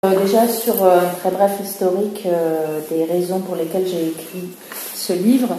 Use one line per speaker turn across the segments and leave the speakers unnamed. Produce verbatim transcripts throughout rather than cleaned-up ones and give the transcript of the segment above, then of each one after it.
Euh, déjà sur euh, un très bref historique euh, des raisons pour lesquelles j'ai écrit ce livre.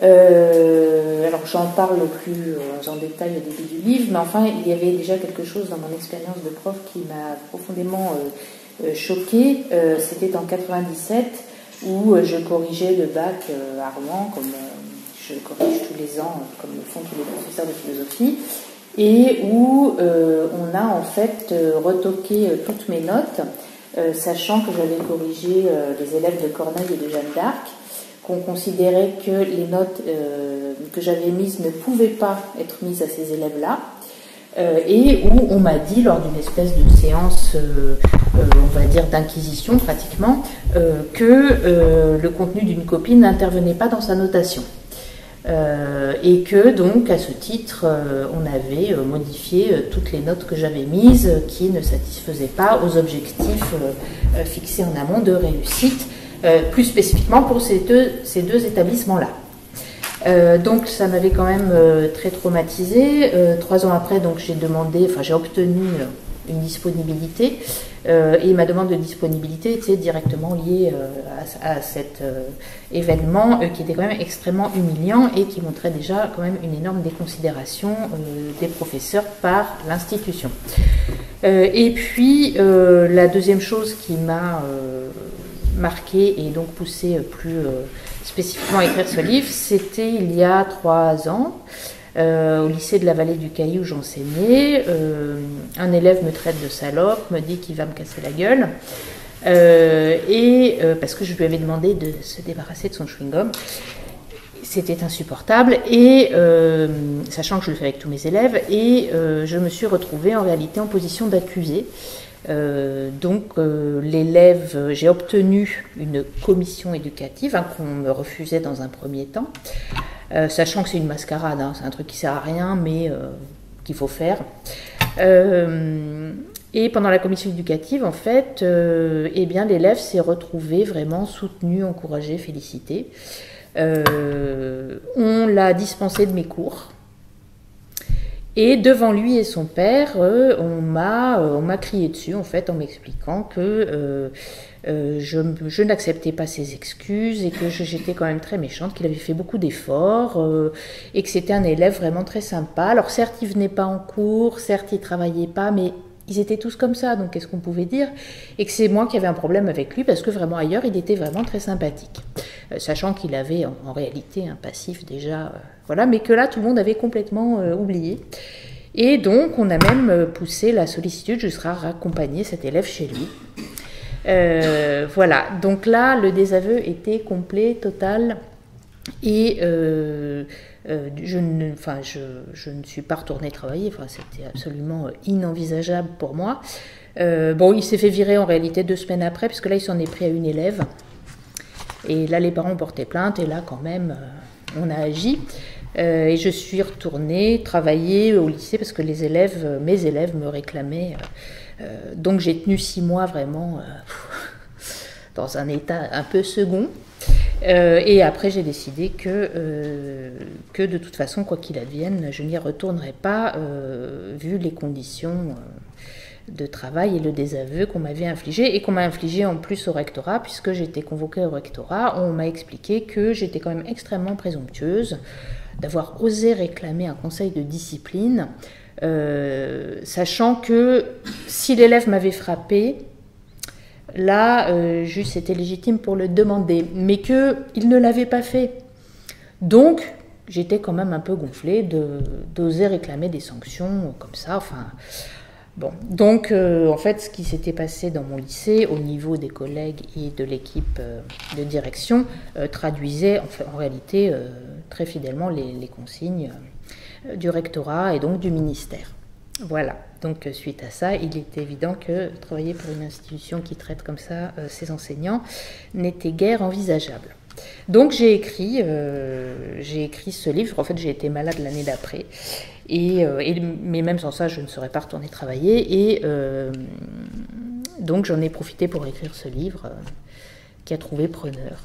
Euh, alors j'en parle plus euh, en détail au début du livre, mais enfin il y avait déjà quelque chose dans mon expérience de prof qui m'a profondément euh, euh, choquée. Euh, C'était en quatre-vingt-dix-sept où euh, je corrigeais le bac euh, à Rouen, comme euh, je corrige tous les ans, comme le font tous les professeurs de philosophie, et où euh, on a en fait euh, retoqué euh, toutes mes notes. Euh, sachant que j'avais corrigé euh, les élèves de Corneille et de Jeanne d'Arc, qu'on considérait que les notes euh, que j'avais mises ne pouvaient pas être mises à ces élèves-là, euh, et où on m'a dit, lors d'une espèce de séance, euh, euh, on va dire d'inquisition pratiquement, euh, que euh, le contenu d'une copie n'intervenait pas dans sa notation. Euh, et que donc à ce titre euh, on avait euh, modifié euh, toutes les notes que j'avais mises euh, qui ne satisfaisaient pas aux objectifs euh, euh, fixés en amont de réussite, euh, plus spécifiquement pour ces deux, ces deux établissements-là. Euh, donc ça m'avait quand même euh, très traumatisée. Euh, trois ans après, donc j'ai demandé, enfin j'ai obtenu euh, une disponibilité, euh, et ma demande de disponibilité était directement liée euh, à, à cet euh, événement euh, qui était quand même extrêmement humiliant et qui montrait déjà quand même une énorme déconsidération euh, des professeurs par l'institution. Euh, et puis euh, la deuxième chose qui m'a euh, marquée et donc poussée plus euh, spécifiquement à écrire ce livre, c'était il y a trois ans. Euh, au lycée de la Vallée du Cailly où j'enseignais, euh, un élève me traite de salope, me dit qu'il va me casser la gueule, euh, et euh, parce que je lui avais demandé de se débarrasser de son chewing-gum. C'était insupportable, et euh, sachant que je le fais avec tous mes élèves, et euh, je me suis retrouvée en réalité en position d'accusé. Euh, donc euh, l'élève, j'ai obtenu une commission éducative hein, qu'on me refusait dans un premier temps. Euh, sachant que c'est une mascarade, hein, c'est un truc qui sert à rien, mais euh, qu'il faut faire. Euh, et pendant la commission éducative, en fait, euh, eh bien, l'élève s'est retrouvé vraiment soutenu, encouragé, félicité. Euh, on l'a dispensé de mes cours. Et devant lui et son père, euh, on m'a euh, on m'a crié dessus, en fait, en m'expliquant que euh, euh, je, je n'acceptais pas ses excuses et que j'étais quand même très méchante, qu'il avait fait beaucoup d'efforts euh, et que c'était un élève vraiment très sympa. Alors certes, il venait pas en cours, certes, il travaillait pas, mais ils étaient tous comme ça, donc qu'est-ce qu'on pouvait dire? Et que c'est moi qui avais un problème avec lui, parce que vraiment ailleurs, il était vraiment très sympathique. Euh, sachant qu'il avait en, en réalité un passif déjà, euh, voilà, mais que là, tout le monde avait complètement euh, oublié. Et donc, on a même euh, poussé la sollicitude jusqu'à raccompagner cet élève chez lui. Euh, voilà, donc là, le désaveu était complet, total, et... Euh, Euh, je, ne, enfin, je, je ne suis pas retournée travailler, enfin, c'était absolument inenvisageable pour moi. Euh, bon, il s'est fait virer en réalité deux semaines après, puisque là, il s'en est pris à une élève. Et là, les parents ont porté plainte, et là, quand même, euh, on a agi. Euh, et je suis retournée travailler au lycée, parce que les élèves, mes élèves me réclamaient. Euh, euh, donc, j'ai tenu six mois vraiment euh, dans un état un peu second. Euh, et après, j'ai décidé que, euh, que de toute façon, quoi qu'il advienne, je n'y retournerai pas, euh, vu les conditions euh, de travail et le désaveu qu'on m'avait infligé, et qu'on m'a infligé en plus au rectorat, puisque j'étais convoquée au rectorat. On m'a expliqué que j'étais quand même extrêmement présomptueuse d'avoir osé réclamer un conseil de discipline, euh, sachant que si l'élève m'avait frappée, là, euh, juste c'était légitime pour le demander, mais qu'il ne l'avait pas fait. Donc, j'étais quand même un peu gonflée de, d'oser réclamer des sanctions comme ça. Enfin, bon. Donc, euh, en fait, ce qui s'était passé dans mon lycée, au niveau des collègues et de l'équipe euh, de direction, euh, traduisait en, fait, en réalité euh, très fidèlement les, les consignes euh, du rectorat et donc du ministère. Voilà, donc suite à ça, il est évident que travailler pour une institution qui traite comme ça euh, ses enseignants n'était guère envisageable. Donc j'ai écrit, euh, j'ai écrit ce livre. En fait, j'ai été malade l'année d'après, et, euh, et, mais même sans ça, je ne serais pas retournée travailler, et euh, donc j'en ai profité pour écrire ce livre euh, qui a trouvé preneur.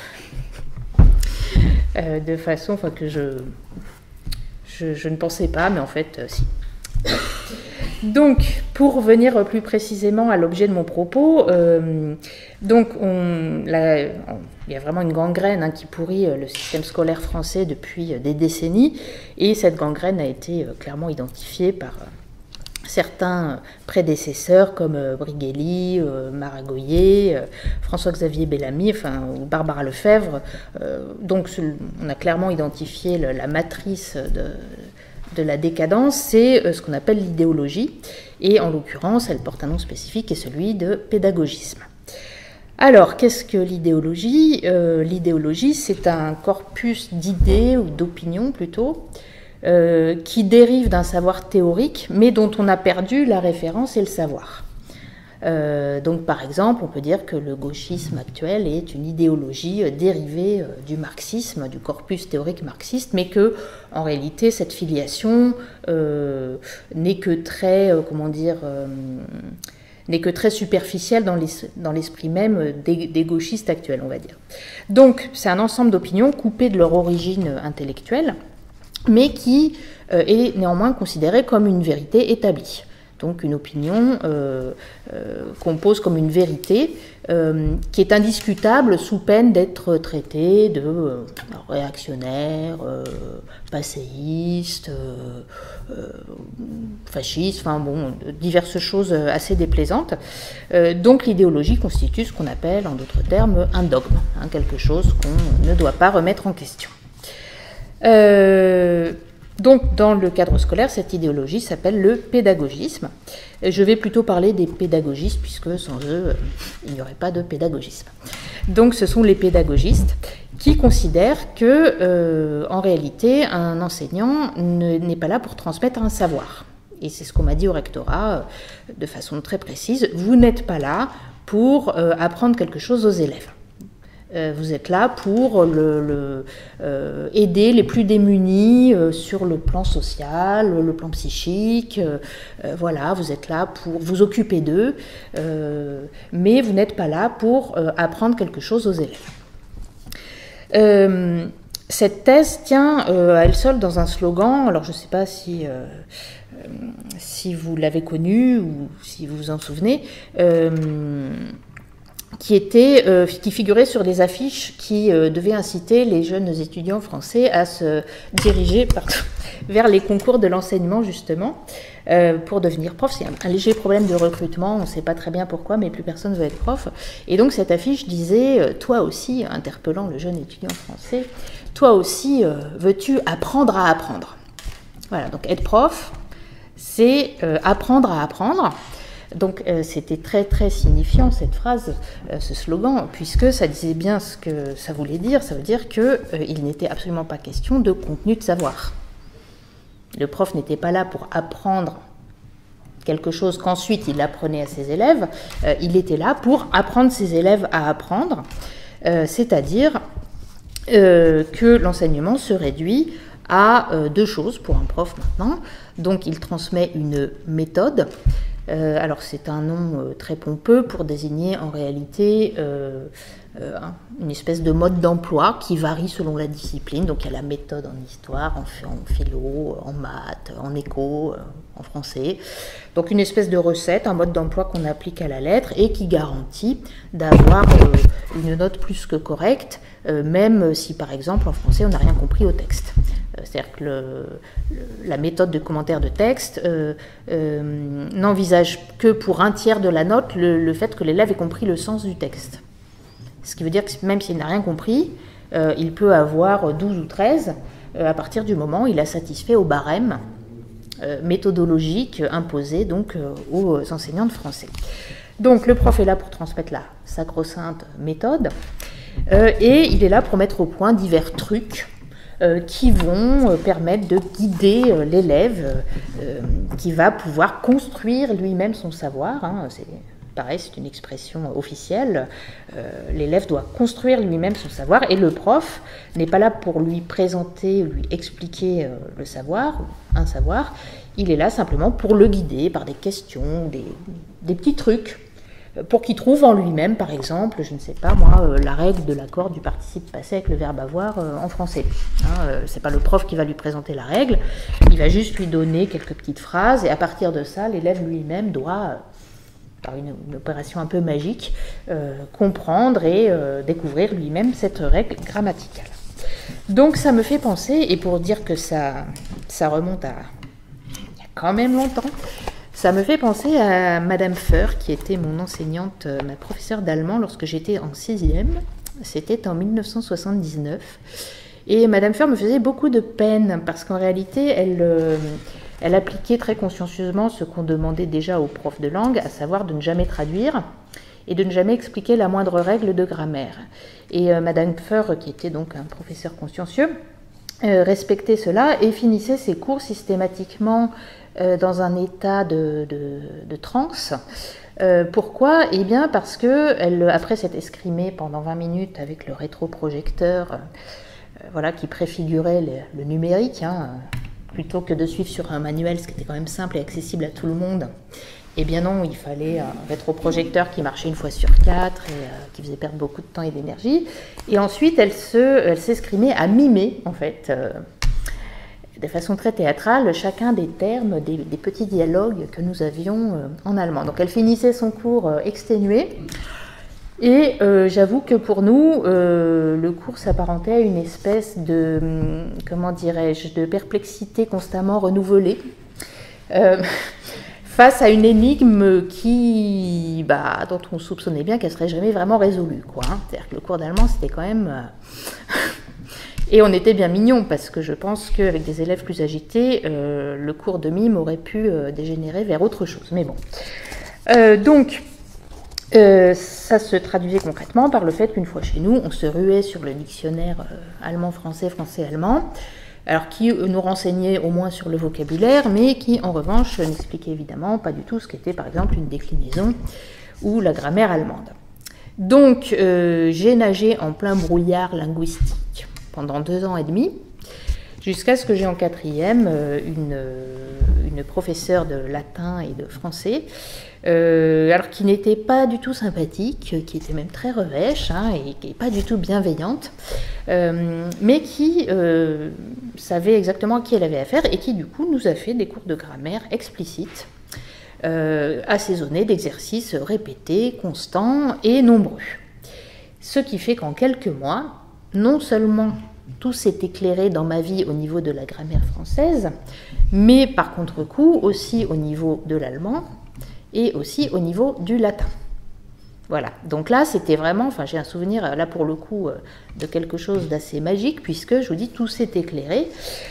euh, de façon enfin, que je, je, je ne pensais pas, mais en fait, euh, si. Donc, pour revenir plus précisément à l'objet de mon propos, euh, donc on, là, on, il y a vraiment une gangrène hein, qui pourrit le système scolaire français depuis des décennies, et cette gangrène a été clairement identifiée par certains prédécesseurs comme Brigelli, euh, Maragoyer, euh, François-Xavier Bellamy, enfin, ou Barbara Lefebvre. Euh, donc on a clairement identifié le, la matrice de, de la décadence, c'est euh, ce qu'on appelle l'idéologie, et en l'occurrence elle porte un nom spécifique qui est celui de pédagogisme. Alors, qu'est-ce que l'idéologie ? euh, L'idéologie, c'est un corpus d'idées, ou d'opinions plutôt, Euh, qui dérive d'un savoir théorique, mais dont on a perdu la référence et le savoir. Euh, donc, par exemple, on peut dire que le gauchisme actuel est une idéologie dérivée euh, du marxisme, du corpus théorique marxiste, mais que, en réalité, cette filiation euh, n'est que très, euh, comment dire, euh, n'est que très superficielle dans l'esprit même des, des gauchistes actuels, on va dire. Donc, c'est un ensemble d'opinions coupées de leur origine intellectuelle, mais qui euh, est néanmoins considérée comme une vérité établie. Donc une opinion euh, euh, qu'on pose comme une vérité euh, qui est indiscutable sous peine d'être traitée de euh, réactionnaire, euh, passéiste, euh, euh, fasciste, enfin bon, diverses choses assez déplaisantes. Euh, donc l'idéologie constitue ce qu'on appelle, en d'autres termes, un dogme, hein, quelque chose qu'on ne doit pas remettre en question. Euh, donc, dans le cadre scolaire, cette idéologie s'appelle le pédagogisme. Je vais plutôt parler des pédagogistes, puisque sans eux, il n'y aurait pas de pédagogisme. Donc, ce sont les pédagogistes qui considèrent que, euh, en réalité, un enseignant n'est pas là pour transmettre un savoir. Et c'est ce qu'on m'a dit au rectorat de façon très précise. Vous n'êtes pas là pour euh, apprendre quelque chose aux élèves. Vous êtes là pour le, le, euh, aider les plus démunis euh, sur le plan social, le plan psychique. Euh, voilà, vous êtes là pour vous occuper d'eux, euh, mais vous n'êtes pas là pour euh, apprendre quelque chose aux élèves. Euh, cette thèse tient euh, à elle seule dans un slogan. Alors, je ne sais pas si, euh, si vous l'avez connu ou si vous vous en souvenez. Euh, qui, était, euh, qui figurait sur des affiches qui euh, devaient inciter les jeunes étudiants français à se diriger pardon, vers les concours de l'enseignement, justement, euh, pour devenir prof. C'est un, un léger problème de recrutement, on ne sait pas très bien pourquoi, mais plus personne ne veut être prof. Et donc cette affiche disait, euh, toi aussi, interpellant le jeune étudiant français, toi aussi, euh, veux-tu apprendre à apprendre ? Voilà, donc être prof, c'est euh, apprendre à apprendre. Donc euh, c'était très très signifiant cette phrase, euh, ce slogan, puisque ça disait bien ce que ça voulait dire. Ça veut dire qu'il euh, n'était absolument pas question de contenu de savoir. Le prof n'était pas là pour apprendre quelque chose qu'ensuite il apprenait à ses élèves. Euh, il était là pour apprendre ses élèves à apprendre, euh, c'est-à-dire euh, que l'enseignement se réduit à euh, deux choses pour un prof maintenant. Donc il transmet une méthode. Euh, alors c'est un nom euh, très pompeux pour désigner en réalité euh, euh, une espèce de mode d'emploi qui varie selon la discipline. Donc il y a la méthode en histoire, en, en philo, en maths, en éco, euh, en français. Donc une espèce de recette, un mode d'emploi qu'on applique à la lettre et qui garantit d'avoir euh, une note plus que correcte, euh, même si par exemple en français on n'a rien compris au texte. C'est-à-dire que le, le, la méthode de commentaire de texte euh, euh, n'envisage que pour un tiers de la note le, le fait que l'élève ait compris le sens du texte. Ce qui veut dire que même s'il n'a rien compris, euh, il peut avoir douze ou treize euh, à partir du moment où il a satisfait au barème euh, méthodologique imposé donc, euh, aux enseignants de français. Donc le prof est là pour transmettre la sacro-sainte méthode euh, et il est là pour mettre au point divers trucs Euh, qui vont euh, permettre de guider euh, l'élève euh, qui va pouvoir construire lui-même son savoir. Hein. C'est pareil, c'est une expression officielle. Euh, l'élève doit construire lui-même son savoir et le prof n'est pas là pour lui présenter, lui expliquer euh, le savoir, un savoir. Il est là simplement pour le guider par des questions, des, des petits trucs
pour qu'il trouve en lui-même, par exemple, je ne sais pas moi, euh, la règle de l'accord du participe passé avec le verbe avoir euh, en français. Hein, euh, c'est pas le prof qui va lui présenter la règle, il va juste lui donner quelques petites phrases, et à partir de ça, l'élève lui-même doit, euh, par une, une opération un peu magique, euh, comprendre et euh, découvrir lui-même cette règle grammaticale. Donc ça me fait penser, et pour dire que ça, ça remonte à il y a quand même longtemps, ça me fait penser à Madame Feur, qui était mon enseignante, ma professeure d'allemand lorsque j'étais en sixième. C'était en mille neuf cent soixante-dix-neuf. Et Madame Feur me faisait beaucoup de peine, parce qu'en réalité, elle, euh, elle appliquait très consciencieusement ce qu'on demandait déjà aux profs de langue, à savoir de ne jamais traduire et de ne jamais expliquer la moindre règle de grammaire. Et euh, Madame Feur, qui était donc un professeur consciencieux, euh, respectait cela et finissait ses cours systématiquement euh, dans un état de, de, de transe. Euh, pourquoi ? Eh bien parce que elle, après s'être escrimée pendant vingt minutes avec le rétroprojecteur, euh, voilà, qui préfigurait le, le numérique, hein, plutôt que de suivre sur un manuel, ce qui était quand même simple et accessible à tout le monde. Eh bien non, il fallait un rétroprojecteur qui marchait une fois sur quatre et euh, qui faisait perdre beaucoup de temps et d'énergie. Et ensuite, elle se, elle s'escrimait à mimer, en fait, euh, de façon très théâtrale, chacun des termes, des, des petits dialogues que nous avions euh, en allemand. Donc elle finissait son cours euh, exténué. Et euh, j'avoue que pour nous, euh, le cours s'apparentait à une espèce de, comment dirais-je, de perplexité constamment renouvelée. Euh, face à une énigme qui, bah, dont on soupçonnait bien qu'elle ne serait jamais vraiment résolue, quoi, hein. C'est-à-dire que le cours d'allemand, c'était quand même... Euh... Et on était bien mignons, parce que je pense qu'avec des élèves plus agités, euh, le cours de mime aurait pu euh, dégénérer vers autre chose. Mais bon. Euh, donc, euh, ça se traduisait concrètement par le fait qu'une fois chez nous, on se ruait sur le dictionnaire euh, allemand-français, français-allemand, alors qui nous renseignait au moins sur le vocabulaire, mais qui en revanche n'expliquait évidemment pas du tout ce qu'était par exemple une déclinaison ou la grammaire allemande. Donc euh, j'ai nagé en plein brouillard linguistique pendant deux ans et demi, jusqu'à ce que j'ai en quatrième euh, une, une professeure de latin et de français, euh, alors qui n'était pas du tout sympathique, qui était même très revêche, hein, et qui n'est pas du tout bienveillante, euh, mais qui euh, savait exactement à qui elle avait affaire et qui du coup nous a fait des cours de grammaire explicites, euh, assaisonnés d'exercices répétés, constants et nombreux. Ce qui fait qu'en quelques mois, non seulement tout s'est éclairé dans ma vie au niveau de la grammaire française, mais par contre-coup aussi au niveau de l'allemand et aussi au niveau du latin. Voilà, donc là c'était vraiment, enfin j'ai un souvenir là pour le coup de quelque chose d'assez magique, puisque je vous dis tout s'est éclairé,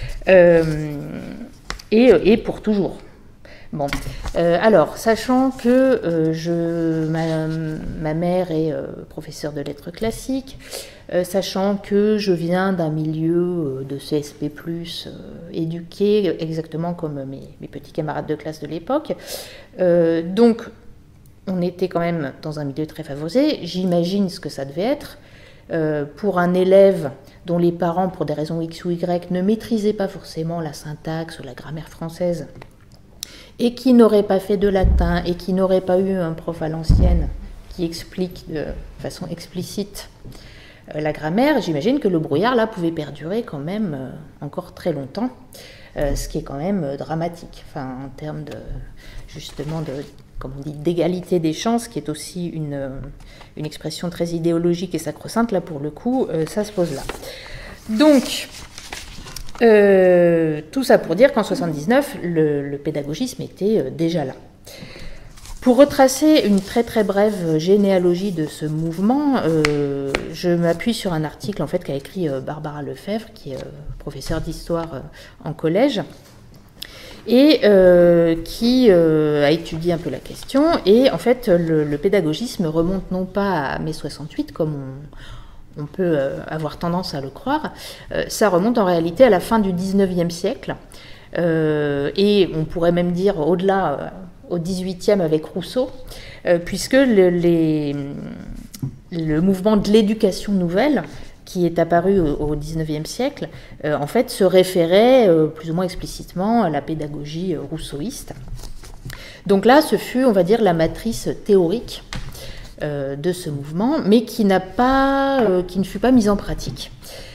euh, et, et pour toujours. Bon, euh, alors, sachant que euh, je, ma, ma mère est euh, professeure de lettres classiques, euh, sachant que je viens d'un milieu euh, de C S P plus, euh, éduqué exactement comme mes, mes petits camarades de classe de l'époque, euh, donc on était quand même dans un milieu très favorisé. J'imagine ce que ça devait être euh, pour un élève dont les parents, pour des raisons X ou Y, ne maîtrisaient pas forcément la syntaxe ou la grammaire française, et qui n'aurait pas fait de latin, et qui n'aurait pas eu un prof à l'ancienne qui explique de façon explicite euh, la grammaire, j'imagine que le brouillard là pouvait perdurer quand même euh, encore très longtemps, euh, ce qui est quand même euh, dramatique, enfin, en termes de, justement, de, comme on dit, d'égalité des chances, qui est aussi une, euh, une expression très idéologique et sacro-sainte, là pour le coup, euh, ça se pose là. Donc, Euh, tout ça pour dire qu'en soixante-dix-neuf, le, le pédagogisme était euh, déjà là. Pour retracer une très très brève généalogie de ce mouvement, euh, je m'appuie sur un article en fait qu'a écrit euh, Barbara Lefebvre, qui est euh, professeure d'histoire euh, en collège, et euh, qui euh, a étudié un peu la question. Et en fait, le, le pédagogisme remonte non pas à mai soixante-huit, comme on on peut avoir tendance à le croire, euh, ça remonte en réalité à la fin du dix-neuvième siècle, euh, et on pourrait même dire au-delà, euh, au dix-huitième avec Rousseau, euh, puisque le, les, le mouvement de l'éducation nouvelle, qui est apparu au, au dix-neuvième siècle, euh, en fait se référait euh, plus ou moins explicitement à la pédagogie rousseauiste. Donc là, ce fut, on va dire, la matrice théorique euh, de ce mouvement, mais qui, n'a pas, euh, qui ne fut pas mise en pratique.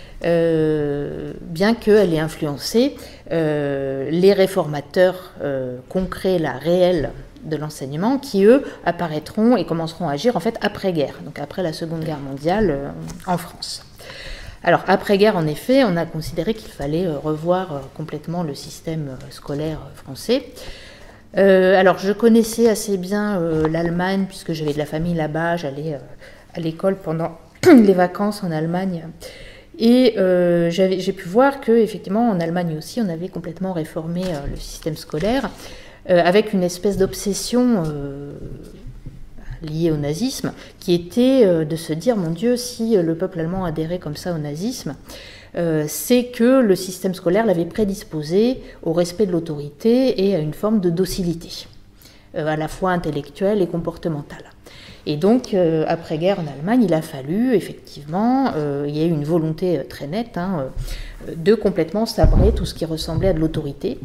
Euh, bien qu'elle ait influencé euh, les réformateurs euh, concrets, là, réels de l'enseignement, qui eux apparaîtront et commenceront à agir en fait après-guerre, donc après la Seconde Guerre mondiale euh, en France. Alors après-guerre, en effet, on a considéré qu'il fallait euh, revoir euh, complètement le système euh, scolaire euh, français. Euh, alors je connaissais assez bien euh, l'Allemagne puisque j'avais de la famille là-bas, j'allais euh, à l'école pendant les vacances en Allemagne. Et euh, j'avais, j'ai pu voir qu'effectivement, en Allemagne aussi, on avait complètement réformé euh, le système scolaire euh, avec une espèce d'obsession euh, liée au nazisme, qui était euh, de se dire, mon Dieu, si le peuple allemand adhérait comme ça au nazisme, euh, c'est que le système scolaire l'avait prédisposé au respect de l'autorité et à une forme de docilité, euh, à la fois intellectuelle et comportementale. Et donc, euh, après-guerre en Allemagne, il a fallu, effectivement, euh, il y a eu une volonté très nette hein, euh, de complètement sabrer tout ce qui ressemblait à de l'autorité.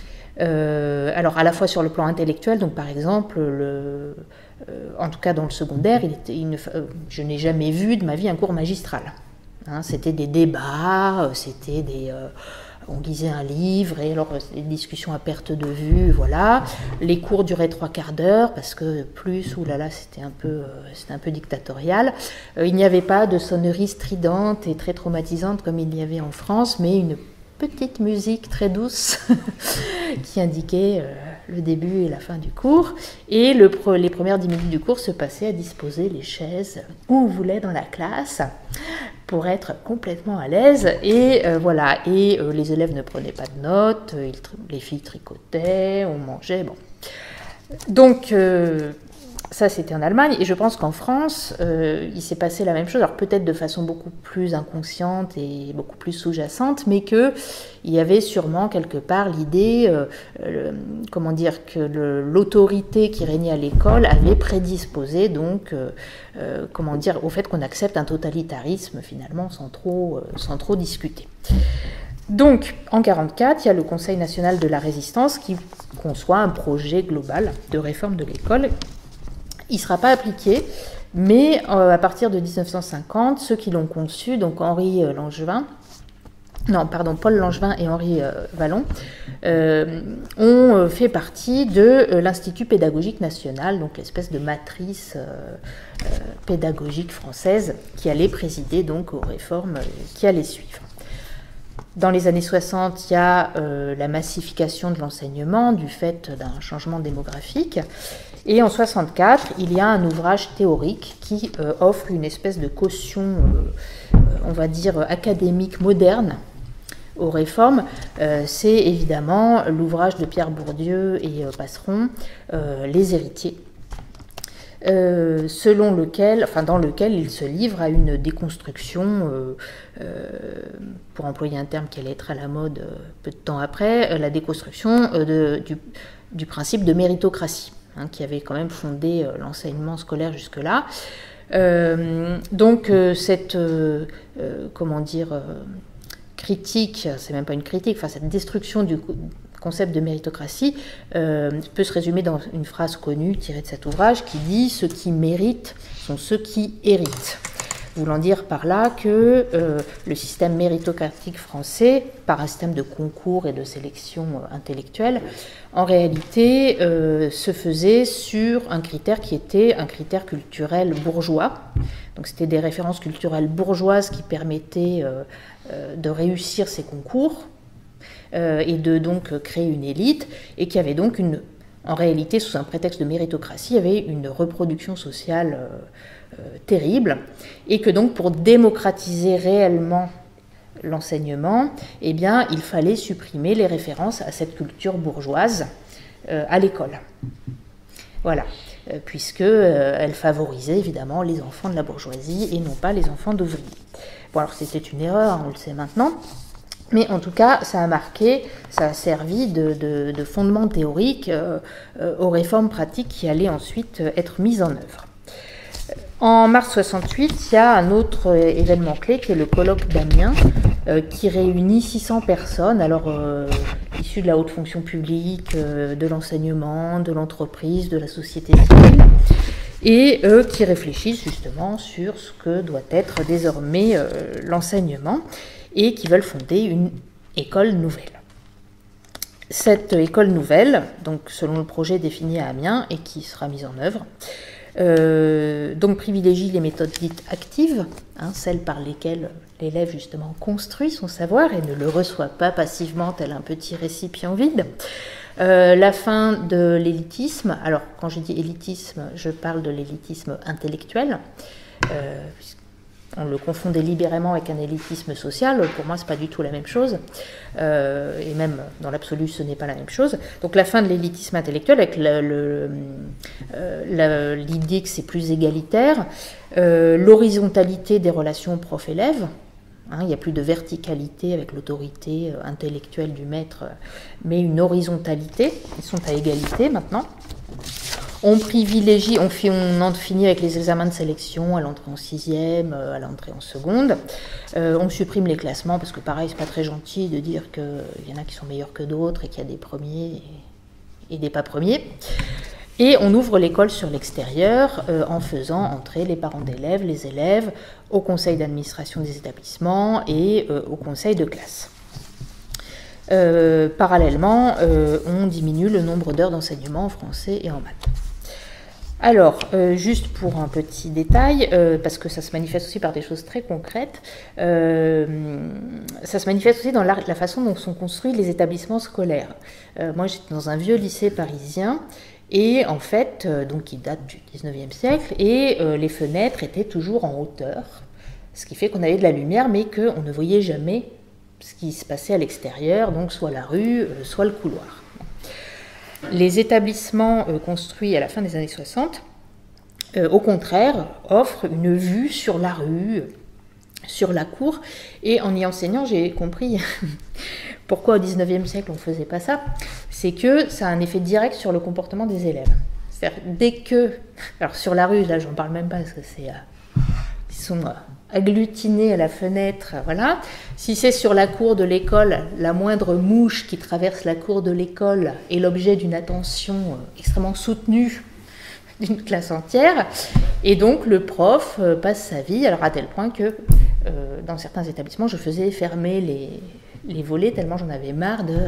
Euh, alors, à la fois sur le plan intellectuel, donc par exemple, le, euh, en tout cas dans le secondaire, il était, il ne, euh, je n'ai jamais vu de ma vie un cours magistral. Hein, c'était des débats, c'était des... Euh, on lisait un livre et alors des discussions à perte de vue, voilà. Les cours duraient trois quarts d'heure parce que plus, oulala, c'était un peu, c'était un peu dictatorial. Euh, il n'y avait pas de sonnerie stridente et très traumatisante comme il y avait en France, mais une petite musique très douce qui indiquait euh, le début et la fin du cours. Et le, les premières dix minutes du cours se passaient à disposer les chaises où on voulait dans la classe, pour être complètement à l'aise, et euh, voilà, et euh, les élèves ne prenaient pas de notes, ils, les filles tricotaient, on mangeait, bon. Donc, euh, ça c'était en Allemagne, et je pense qu'en France, euh, il s'est passé la même chose, alors peut-être de façon beaucoup plus inconsciente et beaucoup plus sous-jacente, mais qu'il y avait sûrement quelque part l'idée, euh, euh, comment dire, que le, l'autorité qui régnait à l'école avait prédisposé donc, euh, euh, comment dire, au fait qu'on accepte un totalitarisme finalement sans trop, euh, sans trop discuter. Donc, en mille neuf cent quarante-quatre, il y a le Conseil national de la résistance qui conçoit un projet global de réforme de l'école. Il ne sera pas appliqué, mais euh, à partir de dix-neuf cent cinquante, ceux qui l'ont conçu, donc Henri euh, Langevin, non, pardon, Paul Langevin et Henri euh, Vallon, euh, ont euh, fait partie de euh, l'Institut pédagogique national, donc l'espèce de matrice euh, euh, pédagogique française qui allait présider donc aux réformes euh, qui allaient suivre. Dans les années soixante, il y a euh, la massification de l'enseignement du fait d'un changement démographique. Et en soixante-quatre, il y a un ouvrage théorique qui euh, offre une espèce de caution, euh, on va dire, académique moderne aux réformes. Euh, c'est évidemment l'ouvrage de Pierre Bourdieu et euh, Passeron, euh, Les héritiers, euh, selon lequel, enfin, dans lequel il se livre à une déconstruction, euh, euh, pour employer un terme qui allait être à la mode euh, peu de temps après, euh, la déconstruction euh, de, du, du principe de méritocratie, hein, qui avait quand même fondé euh, l'enseignement scolaire jusque-là. Euh, donc euh, cette, euh, euh, comment dire, euh, critique, c'est même pas une critique, enfin cette destruction du concept de méritocratie euh, peut se résumer dans une phrase connue tirée de cet ouvrage qui dit « ceux qui méritent sont ceux qui héritent ». Voulant dire par là que euh, le système méritocratique français, par un système de concours et de sélection euh, intellectuelle, en réalité euh, se faisait sur un critère qui était un critère culturel bourgeois. Donc c'était des références culturelles bourgeoises qui permettaient euh, euh, de réussir ces concours euh, et de donc créer une élite, et qui avait donc une, en réalité, sous un prétexte de méritocratie, il y avait une reproduction sociale euh, Euh, terrible, et que donc pour démocratiser réellement l'enseignement, eh bien, il fallait supprimer les références à cette culture bourgeoise euh, à l'école. Voilà, euh, puisque euh, elle favorisait évidemment les enfants de la bourgeoisie et non pas les enfants d'ouvriers. Bon, alors c'était une erreur, on le sait maintenant, mais en tout cas, ça a marqué, ça a servi de, de, de fondement théorique euh, euh, aux réformes pratiques qui allaient ensuite être mises en œuvre. En mars soixante-huit, il y a un autre événement clé qui est le colloque d'Amiens, euh, qui réunit six cents personnes, alors euh, issues de la haute fonction publique, euh, de l'enseignement, de l'entreprise, de la société civile, et euh, qui réfléchissent justement sur ce que doit être désormais euh, l'enseignement et qui veulent fonder une école nouvelle. Cette école nouvelle, donc selon le projet défini à Amiens et qui sera mise en œuvre, euh, donc privilégie les méthodes dites actives, hein, celles par lesquelles l'élève justement construit son savoir et ne le reçoit pas passivement tel un petit récipient vide. Euh, la fin de l'élitisme, alors quand je dis élitisme, je parle de l'élitisme intellectuel, euh, on le confond délibérément avec un élitisme social, pour moi c'est pas du tout la même chose, euh, et même dans l'absolu ce n'est pas la même chose. Donc la fin de l'élitisme intellectuel avec le, le, euh, l'idée que c'est plus égalitaire, euh, l'horizontalité des relations prof-élève, hein, il n'y a plus de verticalité avec l'autorité intellectuelle du maître, mais une horizontalité, ils sont à égalité maintenant. On privilégie, on, fi, on en finit avec les examens de sélection à l'entrée en sixième, à l'entrée en seconde. Euh, on supprime les classements parce que pareil, c'est pas très gentil de dire qu'il y en a qui sont meilleurs que d'autres et qu'il y a des premiers et, et des pas premiers. Et on ouvre l'école sur l'extérieur euh, en faisant entrer les parents d'élèves, les élèves, au conseil d'administration des établissements et euh, au conseil de classe. Euh, parallèlement, euh, on diminue le nombre d'heures d'enseignement en français et en maths. Alors, euh, juste pour un petit détail, euh, parce que ça se manifeste aussi par des choses très concrètes, euh, ça se manifeste aussi dans la, la façon dont sont construits les établissements scolaires. Euh, moi, j'étais dans un vieux lycée parisien, et en fait, euh, donc qui date du dix-neuvième siècle, et euh, les fenêtres étaient toujours en hauteur, ce qui fait qu'on avait de la lumière, mais qu'on ne voyait jamais ce qui se passait à l'extérieur, donc soit la rue, euh, soit le couloir. Les établissements euh, construits à la fin des années soixante, euh, au contraire, offrent une vue sur la rue, sur la cour, et en y enseignant, j'ai compris pourquoi au dix-neuvième siècle on ne faisait pas ça, c'est que ça a un effet direct sur le comportement des élèves. C'est-à-dire, dès que... Alors sur la rue, là, j'en parle même pas, parce que c'est... Euh, ils sont... Euh, agglutinés à la fenêtre, voilà. Si c'est sur la cour de l'école, la moindre mouche qui traverse la cour de l'école est l'objet d'une attention extrêmement soutenue d'une classe entière, et donc le prof passe sa vie, alors à tel point que euh, dans certains établissements, je faisais fermer les, les volets tellement j'en avais marre de...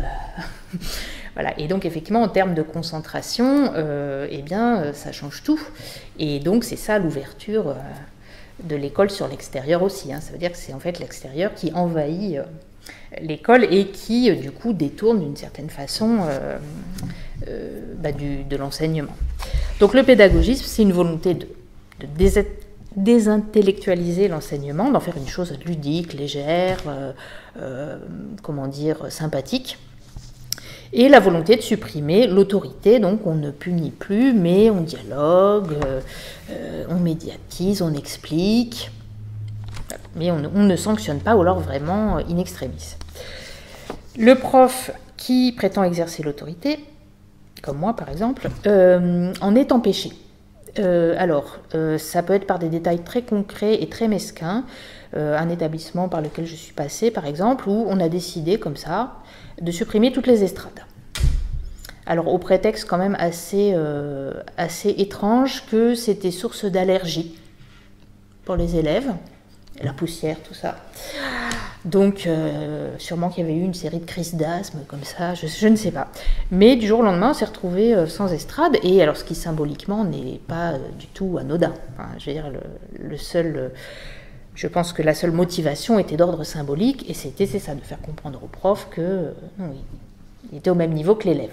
Voilà. Et donc effectivement, en termes de concentration, euh, eh bien, ça change tout. Et donc c'est ça l'ouverture... Euh, de l'école sur l'extérieur aussi. Hein. Ça veut dire que c'est en fait l'extérieur qui envahit euh, l'école et qui, euh, du coup, détourne d'une certaine façon euh, euh, bah, du, de l'enseignement. Donc le pédagogisme, c'est une volonté de, de dés, désintellectualiser l'enseignement, d'en faire une chose ludique, légère, euh, euh, comment dire, sympathique. Et la volonté de supprimer l'autorité, donc on ne punit plus, mais on dialogue, euh, euh, on médiatise, on explique, mais on, on ne sanctionne pas, ou alors vraiment in extremis. Le prof qui prétend exercer l'autorité, comme moi par exemple, euh, en est empêché. Euh, alors, euh, ça peut être par des détails très concrets et très mesquins. Euh, un établissement par lequel je suis passée, par exemple, où on a décidé, comme ça, de supprimer toutes les estrades. Alors, au prétexte quand même assez, euh, assez étrange que c'était source d'allergie pour les élèves, la poussière, tout ça. Donc, euh, sûrement qu'il y avait eu une série de crises d'asthme comme ça, je, je ne sais pas. Mais du jour au lendemain, on s'est retrouvé euh, sans estrade, et alors ce qui symboliquement n'est pas euh, du tout anodin. Enfin, je veux dire, le, le seul, euh, je pense que la seule motivation était d'ordre symbolique, et c'était c'est ça, de faire comprendre aux profs que euh, non, il était au même niveau que l'élève.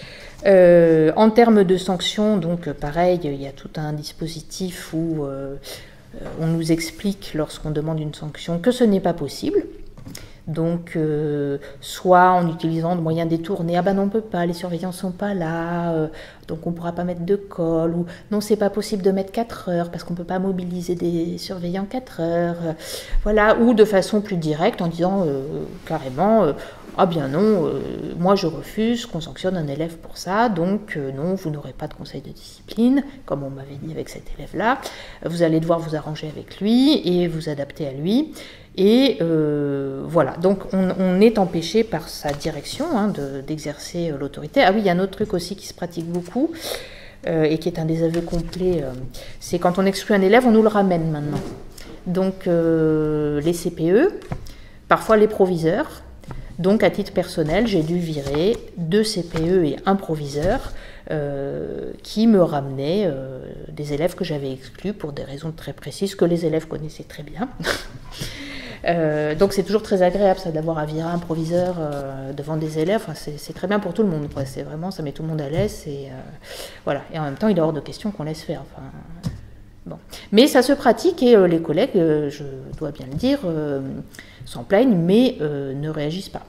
Euh, en termes de sanctions, donc pareil, il y a tout un dispositif où euh, on nous explique lorsqu'on demande une sanction que ce n'est pas possible. Donc, euh, soit en utilisant de moyens détournés, ah ben non, on ne peut pas, les surveillants ne sont pas là, euh, donc on ne pourra pas mettre de colle, ou non, c'est pas possible de mettre quatre heures, parce qu'on ne peut pas mobiliser des surveillants quatre heures, euh, voilà, ou de façon plus directe en disant euh, carrément, euh, ah bien non, euh, moi je refuse qu'on sanctionne un élève pour ça, donc euh, non, vous n'aurez pas de conseil de discipline, comme on m'avait dit avec cet élève-là, vous allez devoir vous arranger avec lui et vous adapter à lui. Et euh, voilà, donc on, on est empêché par sa direction hein, de, d'exercer l'autorité. Ah oui, il y a un autre truc aussi qui se pratique beaucoup, euh, et qui est un désaveu complet, euh, c'est quand on exclut un élève, on nous le ramène maintenant. Donc euh, les C P E, parfois les proviseurs. Donc à titre personnel, j'ai dû virer deux C P E et un proviseur euh, qui me ramenaient euh, des élèves que j'avais exclus pour des raisons très précises que les élèves connaissaient très bien. euh, donc c'est toujours très agréable ça d'avoir à virer un proviseur euh, devant des élèves. Enfin, c'est, c'est très bien pour tout le monde. Quoi. C'est vraiment, ça met tout le monde à l'aise. Et, euh, voilà. Et en même temps, il est hors de question qu'on laisse faire. Enfin, bon. Mais ça se pratique et euh, les collègues, euh, je dois bien le dire, euh, s'en plaignent, mais euh, ne réagissent pas.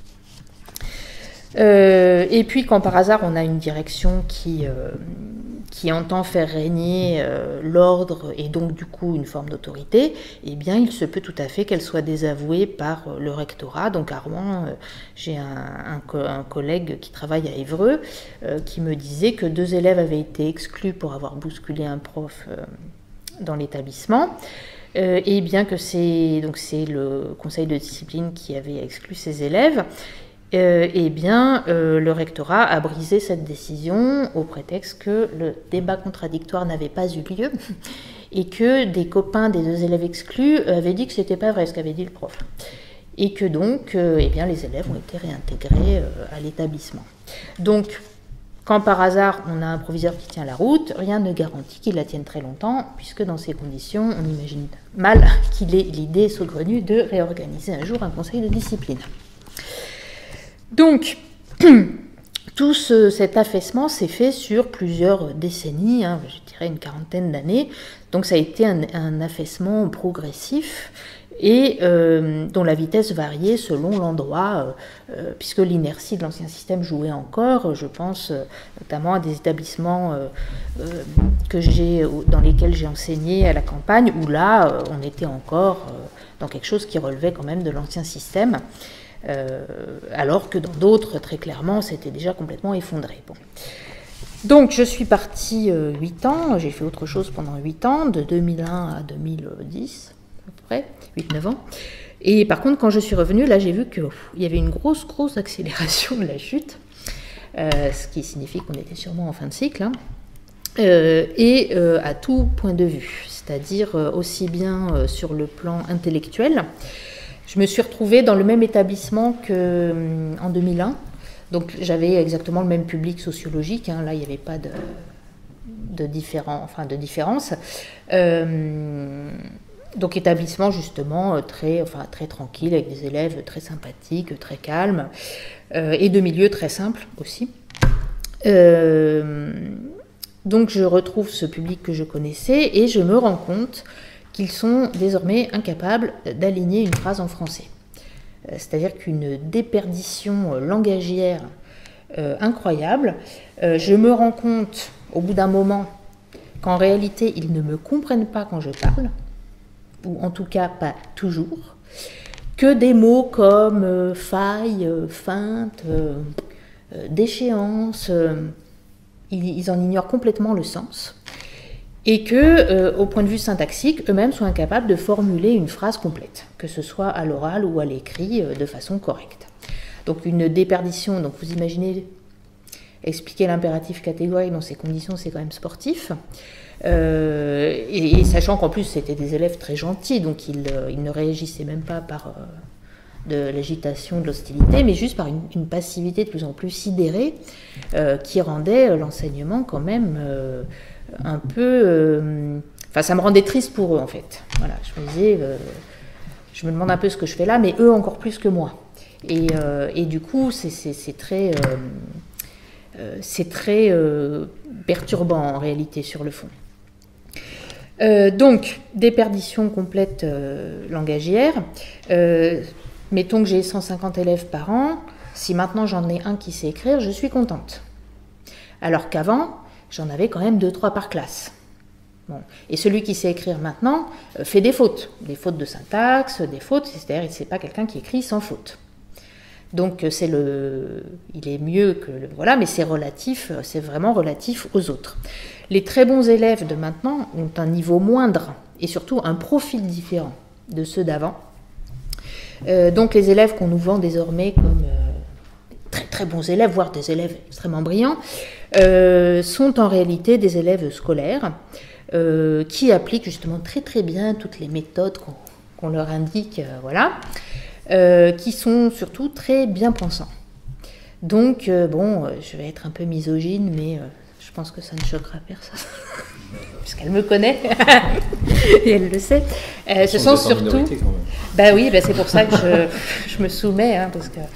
Euh, et puis quand par hasard on a une direction qui, euh, qui entend faire régner euh, l'ordre et donc du coup une forme d'autorité, eh bien il se peut tout à fait qu'elle soit désavouée par euh, le rectorat. Donc à Rouen, euh, j'ai un, un, co- un collègue qui travaille à Évreux euh, qui me disait que deux élèves avaient été exclus pour avoir bousculé un prof euh, dans l'établissement. Euh, et bien que c'est, donc c'est le conseil de discipline qui avait exclu ces élèves. Euh, eh bien, euh, le rectorat a brisé cette décision au prétexte que le débat contradictoire n'avait pas eu lieu et que des copains des deux élèves exclus avaient dit que c'était pas vrai ce qu'avait dit le prof. Et que donc, euh, eh bien, les élèves ont été réintégrés euh, à l'établissement. Donc, quand par hasard on a un proviseur qui tient la route, rien ne garantit qu'il la tienne très longtemps, puisque dans ces conditions, on imagine mal qu'il ait l'idée saugrenue de réorganiser un jour un conseil de discipline. Donc, tout ce, cet affaissement s'est fait sur plusieurs décennies, hein, je dirais une quarantaine d'années. Donc ça a été un, un affaissement progressif et euh, dont la vitesse variait selon l'endroit, euh, puisque l'inertie de l'ancien système jouait encore. Je pense euh, notamment à des établissements euh, euh, que j'ai, dans lesquels j'ai enseigné à la campagne, où là, euh, on était encore euh, dans quelque chose qui relevait quand même de l'ancien système. Euh, alors que dans d'autres, très clairement, c'était déjà complètement effondré. Bon. Donc, je suis partie euh, huit ans, j'ai fait autre chose pendant huit ans, de deux mille un à deux mille dix, à peu près, huit neuf ans. Et par contre, quand je suis revenue, là, j'ai vu qu'il y avait une grosse, grosse accélération de la chute, euh, ce qui signifie qu'on était sûrement en fin de cycle, hein, euh, et euh, à tout point de vue, c'est-à-dire euh, aussi bien euh, sur le plan intellectuel. Je me suis retrouvée dans le même établissement qu'en deux mille un. Donc j'avais exactement le même public sociologique. Hein. Là, il n'y avait pas de, de, différent, enfin, de différence. Euh, donc établissement justement très, enfin, très tranquille, avec des élèves très sympathiques, très calmes, euh, et de milieux très simples aussi. Euh, donc je retrouve ce public que je connaissais et je me rends compte qu'ils sont désormais incapables d'aligner une phrase en français. C'est-à-dire qu'une déperdition langagière euh, incroyable. Euh, je me rends compte, au bout d'un moment, qu'en réalité, ils ne me comprennent pas quand je parle, ou en tout cas pas toujours, que des mots comme euh, faille, euh, feinte, euh, euh, déchéance, euh, ils, ils en ignorent complètement le sens. Et que, euh, au point de vue syntaxique, eux-mêmes sont incapables de formuler une phrase complète, que ce soit à l'oral ou à l'écrit, euh, de façon correcte. Donc une déperdition, donc vous imaginez expliquer l'impératif catégorique dans ces conditions, c'est quand même sportif. Euh, et, et sachant qu'en plus c'était des élèves très gentils, donc ils, euh, ils ne réagissaient même pas par euh, de l'agitation, de l'hostilité, mais juste par une, une passivité de plus en plus sidérée, euh, qui rendait l'enseignement quand même... Euh, un peu... Euh, enfin, ça me rendait triste pour eux, en fait. Voilà, je me disais... Euh, je me demande un peu ce que je fais là, mais eux encore plus que moi. Et, euh, et du coup, c'est, c'est, c'est très... Euh, euh, c'est très euh, perturbant, en réalité, sur le fond. Euh, donc, déperdition complète euh, langagière. Euh, mettons que j'ai cent cinquante élèves par an. Si maintenant j'en ai un qui sait écrire, je suis contente. Alors qu'avant... j'en avais quand même deux, trois par classe. Bon. Et celui qui sait écrire maintenant euh, fait des fautes, des fautes de syntaxe, des fautes, c'est-à-dire c'est pas quelqu'un qui écrit sans faute. Donc c'est le, il est mieux que le, voilà, mais c'est relatif, c'est vraiment relatif aux autres. Les très bons élèves de maintenant ont un niveau moindre et surtout un profil différent de ceux d'avant. Euh, donc les élèves qu'on nous vend désormais comme euh, très très bons élèves, voire des élèves extrêmement brillants, euh, sont en réalité des élèves scolaires euh, qui appliquent justement très très bien toutes les méthodes qu'on qu'on leur indique, euh, voilà, euh, qui sont surtout très bien pensants. Donc, euh, bon, euh, je vais être un peu misogyne, mais euh, je pense que ça ne choquera personne, puisqu'elle me connaît, et elle le sait. Euh, ce sont surtout... Ben oui, ben c'est pour ça que je, je me soumets, hein, parce que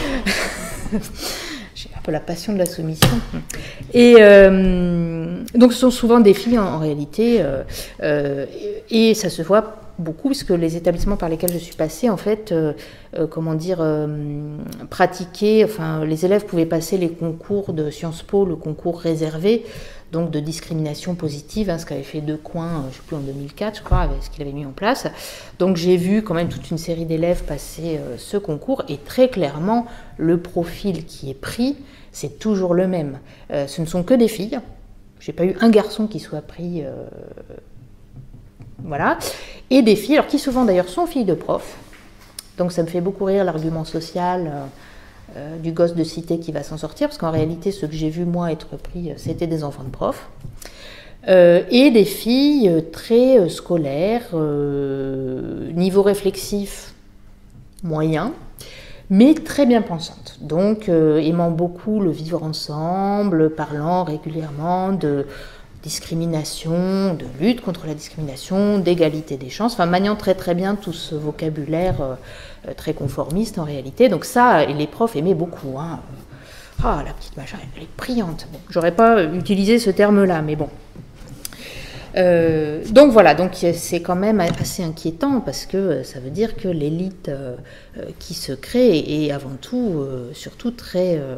j'ai un peu la passion de la soumission. Et euh, donc, ce sont souvent des filles, en, en réalité, euh, euh, et, et ça se voit beaucoup, puisque les établissements par lesquels je suis passée, en fait, euh, euh, comment dire, euh, pratiquaient, enfin, les élèves pouvaient passer les concours de Sciences Po, le concours réservé, donc de discrimination positive, hein, ce qu'avait fait Decoing, je ne sais plus, en deux mille quatre, je crois, avec ce qu'il avait mis en place. Donc j'ai vu quand même toute une série d'élèves passer euh, ce concours, et très clairement, le profil qui est pris, c'est toujours le même. Euh, ce ne sont que des filles. Je n'ai pas eu un garçon qui soit pris... Euh, Voilà, et des filles, alors qui souvent d'ailleurs sont filles de profs, donc ça me fait beaucoup rire l'argument social euh, euh, du gosse de cité qui va s'en sortir, parce qu'en réalité, ce que j'ai vu moi être pris, c'était des enfants de profs, euh, et des filles très euh, scolaires, euh, niveau réflexif moyen, mais très bien pensantes, donc euh, aimant beaucoup le vivre ensemble, parlant régulièrement de... discrimination, de lutte contre la discrimination, d'égalité des chances, enfin maniant très très bien tout ce vocabulaire euh, très conformiste en réalité. Donc ça, et les profs aimaient beaucoup. Hein. Ah, la petite machin, elle est brillante. Bon, j'aurais pas utilisé ce terme-là, mais bon. Euh, donc voilà, donc c'est quand même assez inquiétant, parce que ça veut dire que l'élite euh, qui se crée est avant tout, euh, surtout très... Euh,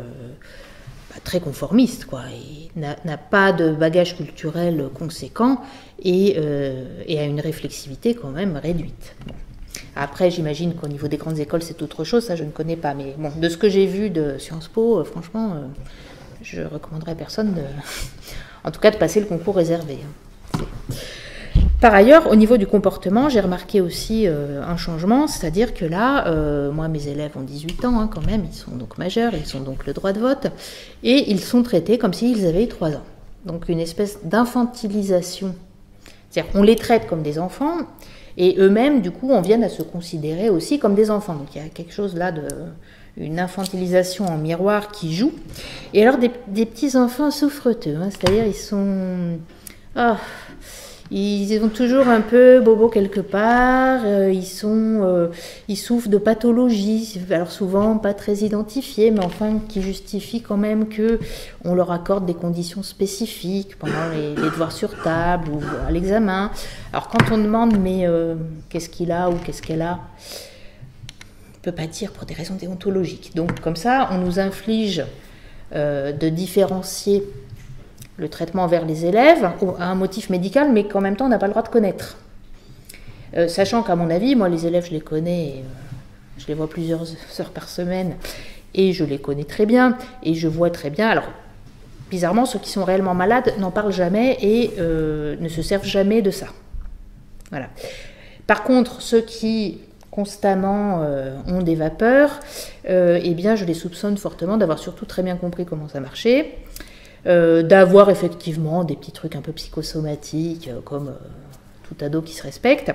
très conformiste, quoi, et n'a pas de bagage culturel conséquent, et, euh, et a une réflexivité quand même réduite. Bon. Après, j'imagine qu'au niveau des grandes écoles, c'est autre chose, ça je ne connais pas, mais bon, de ce que j'ai vu de Sciences Po, euh, franchement, euh, je recommanderais à personne, de, en tout cas, de passer le concours réservé. Hein. Par ailleurs, au niveau du comportement, j'ai remarqué aussi euh, un changement, c'est-à-dire que là, euh, moi, mes élèves ont dix-huit ans hein, quand même, ils sont donc majeurs, ils ont donc le droit de vote, et ils sont traités comme s'ils avaient trois ans. Donc une espèce d'infantilisation. C'est-à-dire qu'on les traite comme des enfants, et eux-mêmes, du coup, on vient à se considérer aussi comme des enfants. Donc il y a quelque chose là de... une infantilisation en miroir qui joue. Et alors des, des petits enfants souffreteux, hein, c'est-à-dire ils sont... Oh, ils ont toujours un peu bobo quelque part, euh, ils, sont, euh, ils souffrent de pathologies, alors souvent pas très identifiées, mais enfin qui justifient quand même qu'on leur accorde des conditions spécifiques pendant les, les devoirs sur table ou à l'examen. Alors quand on demande mais euh, qu'est-ce qu'il a ou qu'est-ce qu'elle a, on ne peut pas dire pour des raisons déontologiques. Donc comme ça, on nous inflige euh, de différencier le traitement envers les élèves à un motif médical, mais qu'en même temps on n'a pas le droit de connaître. Euh, sachant qu'à mon avis, moi les élèves je les connais, et, euh, je les vois plusieurs heures par semaine, et je les connais très bien, et je vois très bien, alors bizarrement ceux qui sont réellement malades n'en parlent jamais et euh, ne se servent jamais de ça. Voilà. Par contre, ceux qui constamment euh, ont des vapeurs, euh, eh bien je les soupçonne fortement d'avoir surtout très bien compris comment ça marchait, Euh, d'avoir effectivement des petits trucs un peu psychosomatiques, euh, comme euh, tout ado qui se respecte,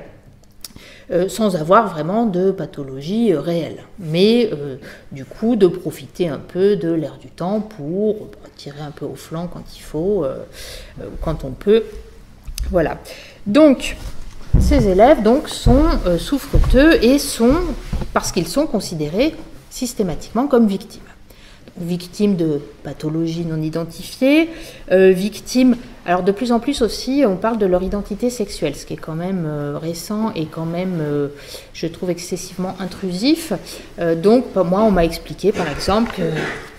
euh, sans avoir vraiment de pathologie euh, réelle. Mais euh, du coup, de profiter un peu de l'air du temps pour bah, tirer un peu au flanc quand il faut, euh, euh, quand on peut. Voilà. Donc, ces élèves donc, sont euh, souffreteux et sont, parce qu'ils sont considérés systématiquement comme victimes. Victimes de pathologies non identifiées, euh, victimes, alors de plus en plus aussi, on parle de leur identité sexuelle, ce qui est quand même euh, récent et quand même, euh, je trouve, excessivement intrusif. Euh, donc, moi, on m'a expliqué, par exemple, que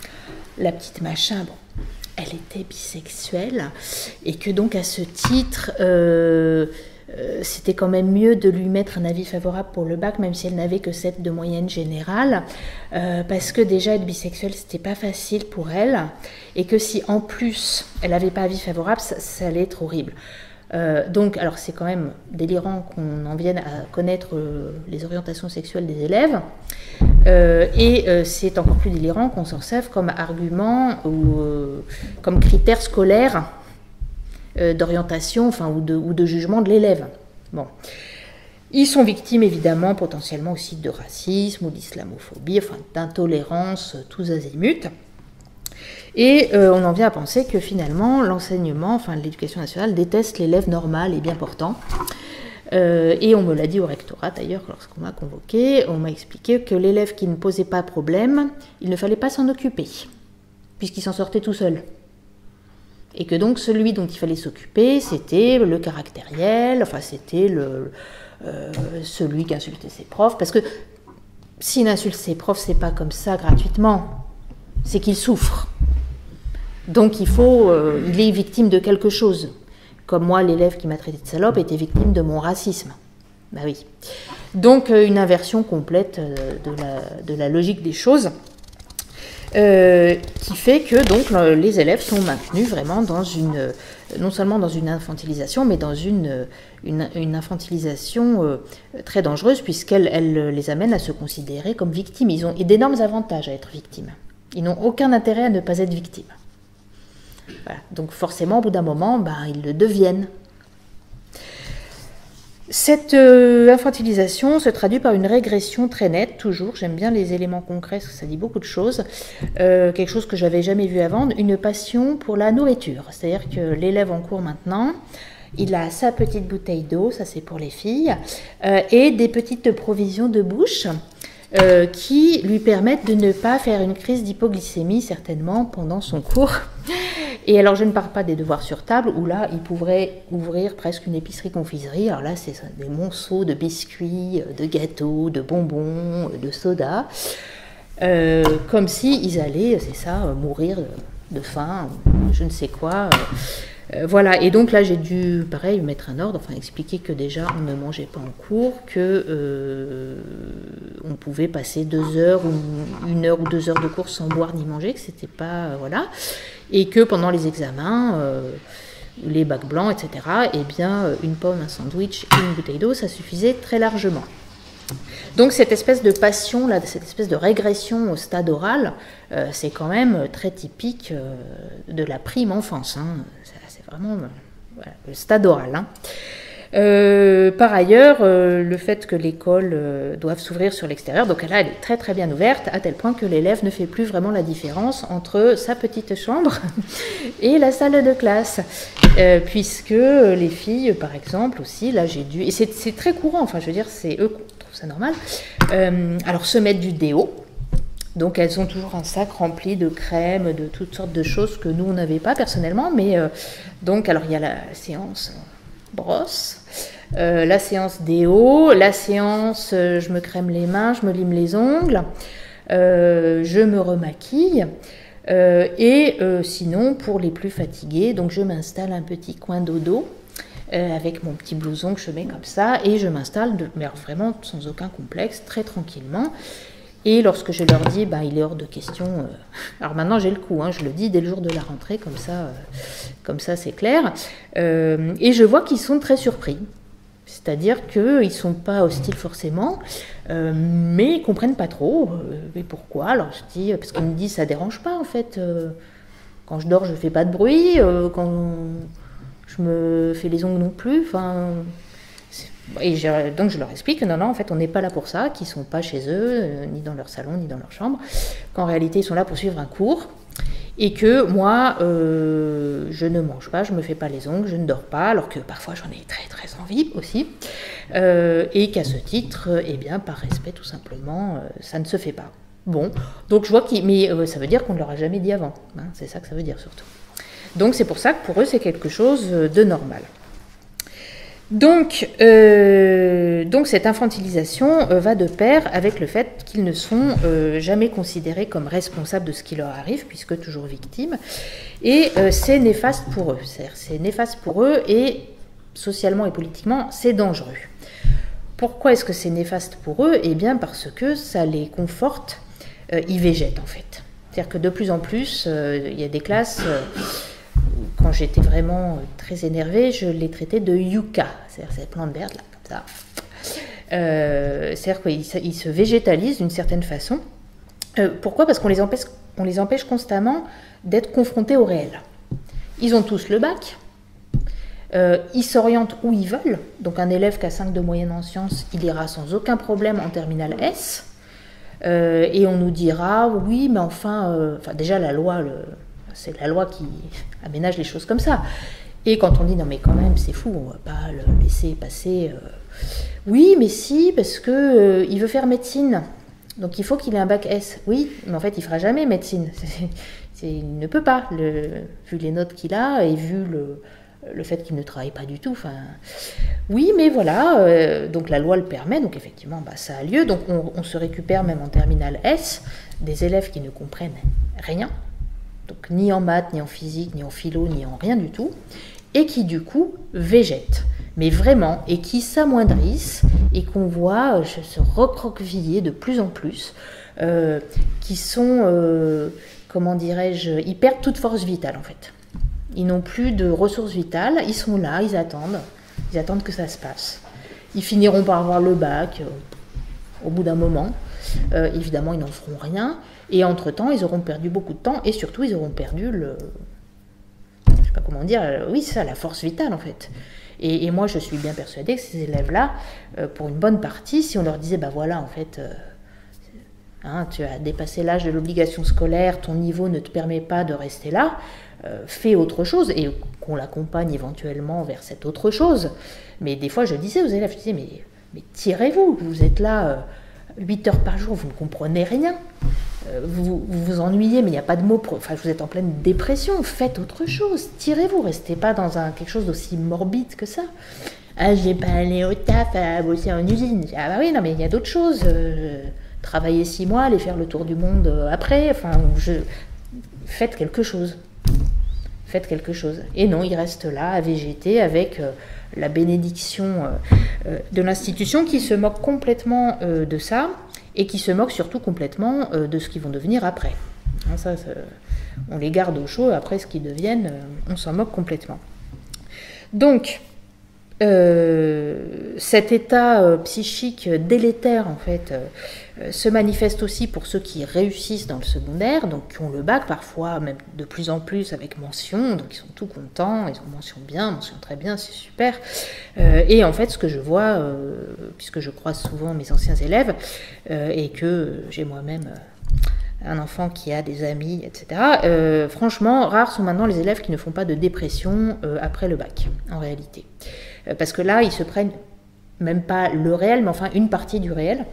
la petite machin, bon, elle était bisexuelle, et que donc, à ce titre, euh, Euh, c'était quand même mieux de lui mettre un avis favorable pour le bac, même si elle n'avait que sept de moyenne générale, euh, parce que déjà être bisexuelle, c'était pas facile pour elle, et que si en plus elle n'avait pas avis favorable, ça, ça allait être horrible. Euh, donc, alors c'est quand même délirant qu'on en vienne à connaître euh, les orientations sexuelles des élèves, euh, et euh, c'est encore plus délirant qu'on s'en serve comme argument ou euh, comme critère scolaire euh, d'orientation, enfin, ou de, ou de jugement de l'élève. Bon. Ils sont victimes évidemment potentiellement aussi de racisme ou d'islamophobie, enfin d'intolérance tous azimuts. Et euh, on en vient à penser que finalement l'enseignement, enfin l'éducation nationale déteste l'élève normal et bien portant. Euh, et on me l'a dit au rectorat d'ailleurs lorsqu'on m'a convoqué, on m'a expliqué que l'élève qui ne posait pas problème, il ne fallait pas s'en occuper, puisqu'il s'en sortait tout seul. Et que donc celui dont il fallait s'occuper, c'était le caractériel, enfin c'était le, euh, celui qui insultait ses profs, parce que s'il insulte ses profs, c'est pas comme ça gratuitement, c'est qu'il souffre. Donc il faut, euh, il est victime de quelque chose. Comme moi, l'élève qui m'a traité de salope était victime de mon racisme. Ben oui. Donc euh, une inversion complète euh, de, la, de la logique des choses, euh, qui fait que donc les élèves sont maintenus vraiment dans une, non seulement dans une infantilisation, mais dans une, une, une infantilisation euh, très dangereuse, puisqu'elle elle les amène à se considérer comme victimes. Ils ont d'énormes avantages à être victimes. Ils n'ont aucun intérêt à ne pas être victimes. Voilà. Donc forcément, au bout d'un moment, ben, ils le deviennent. Cette euh, infantilisation se traduit par une régression très nette, toujours. J'aime bien les éléments concrets, parce que ça dit beaucoup de choses. Euh, quelque chose que j'avais jamais vu avant, une passion pour la nourriture. C'est-à-dire que l'élève en cours maintenant, il a sa petite bouteille d'eau, ça c'est pour les filles, euh, et des petites provisions de bouche, Euh, qui lui permettent de ne pas faire une crise d'hypoglycémie, certainement, pendant son cours. Et alors, je ne parle pas des devoirs sur table, où là, il pourrait ouvrir presque une épicerie-confiserie. Alors là, c'est des monceaux de biscuits, de gâteaux, de bonbons, de soda, euh, comme s'ils allaient, c'est ça, mourir de, de faim, je ne sais quoi. Euh, voilà, et donc là j'ai dû, pareil, mettre un ordre, enfin expliquer que déjà on ne mangeait pas en cours, que euh, on pouvait passer deux heures ou une heure ou deux heures de cours sans boire ni manger, que c'était pas, euh, voilà, et que pendant les examens, euh, les bacs blancs, et cetera, eh bien une pomme, un sandwich et une bouteille d'eau, ça suffisait très largement. Donc cette espèce de passion, là, cette espèce de régression au stade oral, euh, c'est quand même très typique euh, de la prime enfance, hein. C'est vraiment euh, voilà, le stade oral. Hein. Euh, par ailleurs, euh, le fait que l'école euh, doive s'ouvrir sur l'extérieur, donc là elle est très très bien ouverte, à tel point que l'élève ne fait plus vraiment la différence entre sa petite chambre et la salle de classe, euh, puisque les filles, par exemple, aussi, là j'ai dû, et c'est très courant, enfin je veux dire, c'est eux qui trouvent ça normal, euh, alors se mettre du déo. Donc elles ont toujours un sac rempli de crème, de toutes sortes de choses que nous on n'avait pas personnellement, mais euh, donc alors il y a la séance brosse, euh, la séance déo, la séance euh, je me crème les mains, je me lime les ongles, euh, je me remaquille, euh, et euh, sinon pour les plus fatigués, donc je m'installe un petit coin dodo euh, avec mon petit blouson que je mets comme ça, et je m'installe, mais alors vraiment sans aucun complexe, très tranquillement. Et lorsque je leur dis, bah, il est hors de question, euh, alors maintenant j'ai le coup, hein, je le dis dès le jour de la rentrée, comme ça, euh, comme ça c'est clair, euh, et je vois qu'ils sont très surpris, c'est-à-dire qu'ils ne sont pas hostiles forcément, euh, mais ils ne comprennent pas trop, euh, mais pourquoi, alors je dis, parce qu'ils me disent, ça ne dérange pas en fait, euh, quand je dors je ne fais pas de bruit, euh, quand je me fais les ongles non plus, enfin... Et je, donc je leur explique que non, non, en fait, on n'est pas là pour ça, qu'ils ne sont pas chez eux, euh, ni dans leur salon, ni dans leur chambre, qu'en réalité, ils sont là pour suivre un cours, et que moi, euh, je ne mange pas, je ne me fais pas les ongles, je ne dors pas, alors que parfois j'en ai très très envie aussi, euh, et qu'à ce titre, euh, eh bien, par respect tout simplement, euh, ça ne se fait pas. Bon, donc je vois qu'ils... Mais euh, ça veut dire qu'on ne leur a jamais dit avant, hein, c'est ça que ça veut dire surtout. Donc c'est pour ça que pour eux, c'est quelque chose de normal. Donc, euh, donc cette infantilisation euh, va de pair avec le fait qu'ils ne sont euh, jamais considérés comme responsables de ce qui leur arrive, puisque toujours victimes, et euh, c'est néfaste pour eux. C'est néfaste pour eux et socialement et politiquement, c'est dangereux. Pourquoi est-ce que c'est néfaste pour eux? Eh bien parce que ça les conforte, euh, ils végètent en fait. C'est-à-dire que de plus en plus, euh, il y a des classes... Euh, Quand j'étais vraiment très énervée, je les traitais de yucca, c'est-à-dire ces plantes vertes là, comme ça. Euh, c'est-à-dire qu'ils ils se végétalisent d'une certaine façon. Euh, pourquoi ? Parce qu'on les empêche, on les empêche constamment d'être confrontés au réel. Ils ont tous le bac, euh, ils s'orientent où ils veulent. Donc un élève qui a cinq de moyenne en sciences, il ira sans aucun problème en terminale S. Euh, et on nous dira, oui, mais enfin, euh, enfin déjà la loi, le, c'est la loi qui aménage les choses comme ça. Et quand on dit, non mais quand même, c'est fou, on ne va pas le laisser passer. Euh, oui, mais si, parce qu'il euh, veut faire médecine. Donc il faut qu'il ait un bac S. Oui, mais en fait, il ne fera jamais médecine. C'est, c'est, il ne peut pas, le, vu les notes qu'il a et vu le, le fait qu'il ne travaille pas du tout. Enfin, oui, mais voilà, euh, donc la loi le permet, donc effectivement, bah, ça a lieu. Donc on, on se récupère même en terminale S des élèves qui ne comprennent rien, donc ni en maths, ni en physique, ni en philo, ni en rien du tout, et qui du coup végètent. Mais vraiment, et qui s'amoindrissent, et qu'on voit euh, se recroqueviller de plus en plus, euh, qui sont, euh, comment dirais-je, ils perdent toute force vitale en fait. Ils n'ont plus de ressources vitales, ils sont là, ils attendent, ils attendent que ça se passe. Ils finiront par avoir le bac euh, au bout d'un moment. Euh, évidemment, ils n'en feront rien, et entre-temps, ils auront perdu beaucoup de temps, et surtout, ils auront perdu le... je ne sais pas comment dire, oui, c'est ça, la force vitale en fait. Et, et moi, je suis bien persuadée que ces élèves-là, euh, pour une bonne partie, si on leur disait, bah voilà, en fait, euh, hein, tu as dépassé l'âge de l'obligation scolaire, ton niveau ne te permet pas de rester là, euh, fais autre chose, et qu'on l'accompagne éventuellement vers cette autre chose. Mais des fois, je disais aux élèves, je disais, mais, mais tirez-vous, vous êtes là euh, huit heures par jour, vous ne comprenez rien. Vous, vous vous ennuyez, mais il n'y a pas de mots, pour, enfin vous êtes en pleine dépression, faites autre chose, tirez-vous, restez pas dans un, quelque chose d'aussi morbide que ça. Ah, j'ai pas allé au taf à bosser en usine. Ah bah oui, non mais il y a d'autres choses, euh, travailler six mois, aller faire le tour du monde après, enfin, je... faites quelque chose. Faites quelque chose. Et non, il reste là à végéter avec euh, la bénédiction euh, euh, de l'institution qui se moque complètement euh, de ça, et qui se moquent surtout complètement euh, de ce qu'ils vont devenir après. Hein, ça, ça, on les garde au chaud, après ce qu'ils deviennent, euh, on s'en moque complètement. Donc, euh, cet état euh, psychique délétère, en fait, euh, se manifeste aussi pour ceux qui réussissent dans le secondaire, donc qui ont le bac, parfois même de plus en plus avec mention, donc ils sont tout contents, ils ont mention bien, mention très bien, c'est super. Euh, et en fait, ce que je vois, euh, puisque je croise souvent mes anciens élèves, euh, et que j'ai moi-même euh, un enfant qui a des amis, et cetera, euh, franchement, rares sont maintenant les élèves qui ne font pas de dépression euh, après le bac, en réalité. Euh, parce que là, ils se prennent même pas le réel, mais enfin une partie du réel.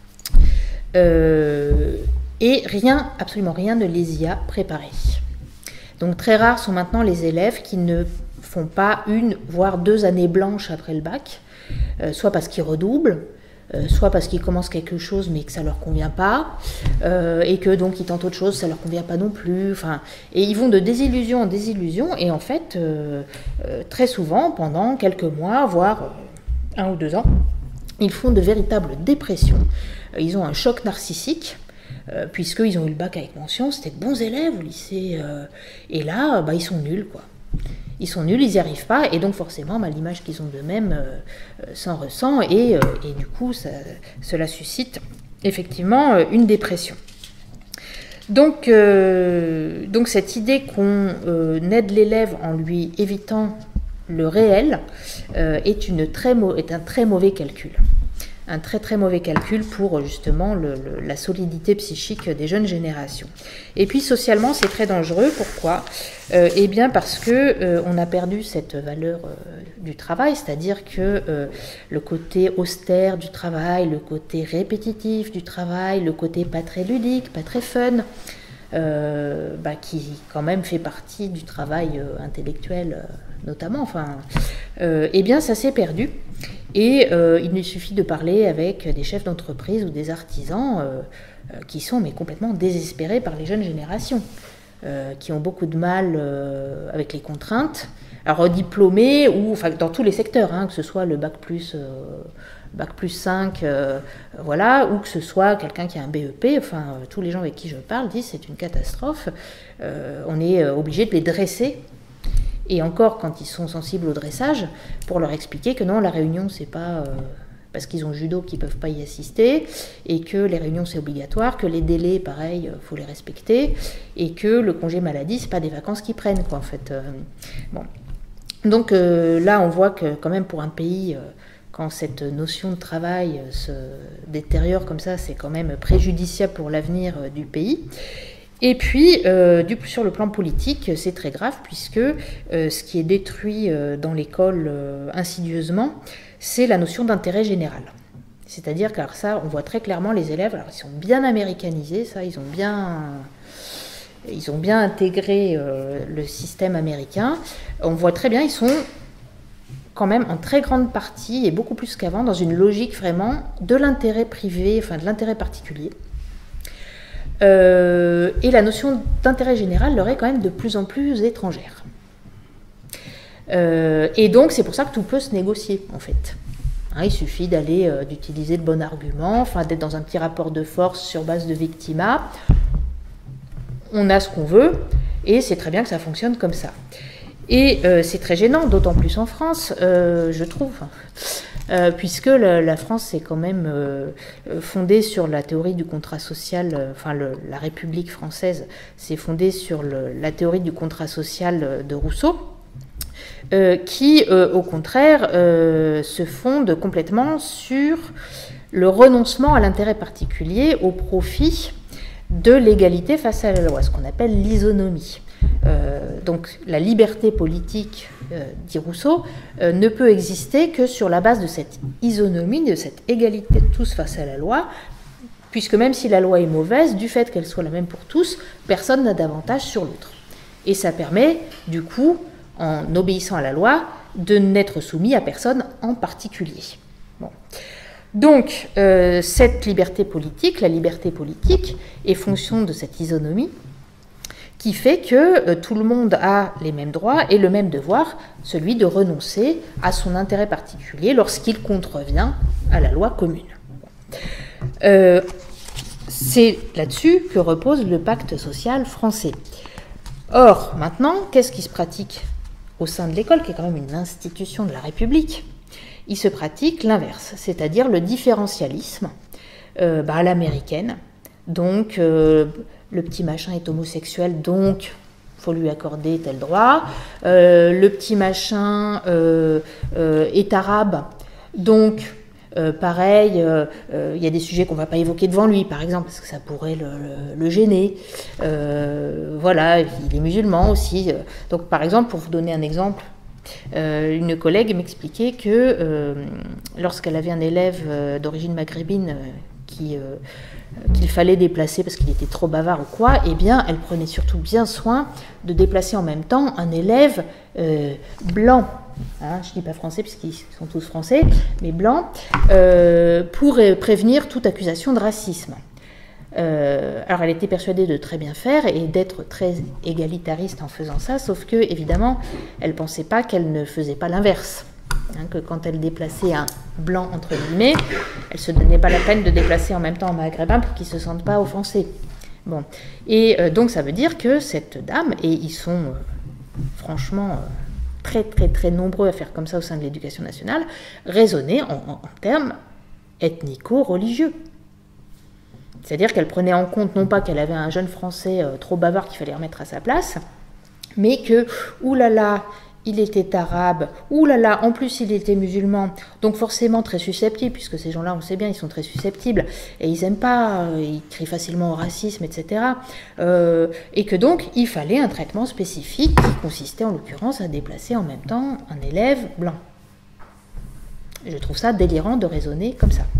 Euh, et rien, absolument rien ne les y a préparés. Donc très rares sont maintenant les élèves qui ne font pas une, voire deux années blanches après le bac, euh, soit parce qu'ils redoublent, euh, soit parce qu'ils commencent quelque chose mais que ça ne leur convient pas, euh, et que donc ils tentent autre chose, ça ne leur convient pas non plus, enfin, et ils vont de désillusion en désillusion, et en fait, euh, euh, très souvent, pendant quelques mois, voire un ou deux ans, ils font de véritables dépressions. Ils ont un choc narcissique, euh, puisqu'ils ont eu le bac avec mention, c'était de bons élèves au lycée, euh, et là, bah, ils sont nuls, quoi. Ils sont nuls, ils n'y arrivent pas, et donc forcément, bah, l'image qu'ils ont d'eux-mêmes euh, s'en ressent, et, euh, et du coup, ça, cela suscite effectivement euh, une dépression. Donc, euh, donc cette idée qu'on euh, aide l'élève en lui évitant le réel euh, est, une très mau- est un très mauvais calcul. Un très très mauvais calcul pour justement le, le, la solidité psychique des jeunes générations. Et puis socialement, c'est très dangereux. Pourquoi ? euh, Eh bien parce que euh, on a perdu cette valeur euh, du travail, c'est-à-dire que euh, le côté austère du travail, le côté répétitif du travail, le côté pas très ludique, pas très fun, euh, bah, qui quand même fait partie du travail euh, intellectuel euh, notamment, enfin, euh, eh bien ça s'est perdu. Et euh, il nous suffit de parler avec des chefs d'entreprise ou des artisans euh, euh, qui sont mais complètement désespérés par les jeunes générations, euh, qui ont beaucoup de mal euh, avec les contraintes. Alors diplômés, ou enfin dans tous les secteurs, hein, que ce soit le bac plus, euh, bac plus cinq, euh, voilà, ou que ce soit quelqu'un qui a un B E P, enfin euh, tous les gens avec qui je parle disent c'est une catastrophe, euh, on est obligé de les dresser. Et encore, quand ils sont sensibles au dressage, pour leur expliquer que non, la réunion, c'est pas euh, parce qu'ils ont judo qu'ils ne peuvent pas y assister, et que les réunions, c'est obligatoire, que les délais, pareil, il faut les respecter, et que le congé maladie, c'est pas des vacances qu'ils prennent, quoi, en fait. Euh, bon. Donc euh, là, on voit que quand même pour un pays... Euh, quand cette notion de travail se détériore comme ça, c'est quand même préjudiciable pour l'avenir du pays. Et puis, euh, du, sur le plan politique, c'est très grave, puisque euh, ce qui est détruit euh, dans l'école euh, insidieusement, c'est la notion d'intérêt général. C'est-à-dire que alors ça, on voit très clairement les élèves, alors ils sont bien américanisés, ça, ils ont bien... Ils ont bien intégré euh, le système américain. On voit très bien, ils sont... quand même en très grande partie, et beaucoup plus qu'avant, dans une logique vraiment de l'intérêt privé, enfin de l'intérêt particulier. Euh, et la notion d'intérêt général leur est quand même de plus en plus étrangère. Euh, et donc c'est pour ça que tout peut se négocier, en fait. Hein, il suffit d'aller, euh, d'utiliser de bons arguments, enfin d'être dans un petit rapport de force sur base de victimat. On a ce qu'on veut, et c'est très bien que ça fonctionne comme ça. Et euh, c'est très gênant, d'autant plus en France, euh, je trouve, euh, puisque la, la France est quand même euh, fondée sur la théorie du contrat social, euh, enfin le, la République française s'est fondée sur le, la théorie du contrat social de Rousseau, euh, qui euh, au contraire euh, se fonde complètement sur le renoncement à l'intérêt particulier au profit de l'égalité face à la loi, ce qu'on appelle l'isonomie. Euh, donc la liberté politique, euh, dit Rousseau, euh, ne peut exister que sur la base de cette isonomie, de cette égalité de tous face à la loi, puisque même si la loi est mauvaise, du fait qu'elle soit la même pour tous, personne n'a d'avantage sur l'autre. Et ça permet, du coup, en obéissant à la loi, de n'être soumis à personne en particulier. Bon. Donc, euh, cette liberté politique, la liberté politique, est fonction de cette isonomie, qui fait que euh, tout le monde a les mêmes droits et le même devoir, celui de renoncer à son intérêt particulier lorsqu'il contrevient à la loi commune. Euh, c'est là-dessus que repose le pacte social français. Or, maintenant, qu'est-ce qui se pratique au sein de l'école, qui est quand même une institution de la République? Il se pratique l'inverse, c'est-à-dire le différentialisme euh, bah, à l'américaine. Donc, euh, le petit machin est homosexuel, donc il faut lui accorder tel droit. Euh, le petit machin euh, euh, est arabe, donc euh, pareil, il euh, euh, y a des sujets qu'on ne va pas évoquer devant lui, par exemple, parce que ça pourrait le, le, le gêner. Euh, voilà, il est musulman aussi. Donc, par exemple, pour vous donner un exemple, euh, une collègue m'expliquait que euh, lorsqu'elle avait un élève euh, d'origine maghrébine euh, qui... Euh, qu'il fallait déplacer parce qu'il était trop bavard ou quoi, eh bien, elle prenait surtout bien soin de déplacer en même temps un élève euh, blanc, hein, je ne dis pas français puisqu'ils sont tous français, mais blanc, euh, pour prévenir toute accusation de racisme. Euh, alors, elle était persuadée de très bien faire et d'être très égalitariste en faisant ça, sauf que, évidemment, elle ne pensait pas qu'elle ne faisait pas l'inverse. Hein, que quand elle déplaçait un blanc, entre guillemets, elle ne se donnait pas la peine de déplacer en même temps un maghrébin pour qu'il ne se sente pas offensé. Bon. Et euh, donc ça veut dire que cette dame, et ils sont euh, franchement euh, très très très nombreux à faire comme ça au sein de l'éducation nationale, raisonnaient en, en, en termes ethnico-religieux. C'est-à-dire qu'elle prenait en compte non pas qu'elle avait un jeune Français euh, trop bavard qu'il fallait remettre à sa place, mais que, oulala, il était arabe, oulala, en plus il était musulman, donc forcément très susceptible, puisque ces gens-là, on sait bien, ils sont très susceptibles, et ils n'aiment pas, euh, ils crient facilement au racisme, et cetera. Euh, et que donc, il fallait un traitement spécifique qui consistait en l'occurrence à déplacer en même temps un élève blanc. Je trouve ça délirant de raisonner comme ça.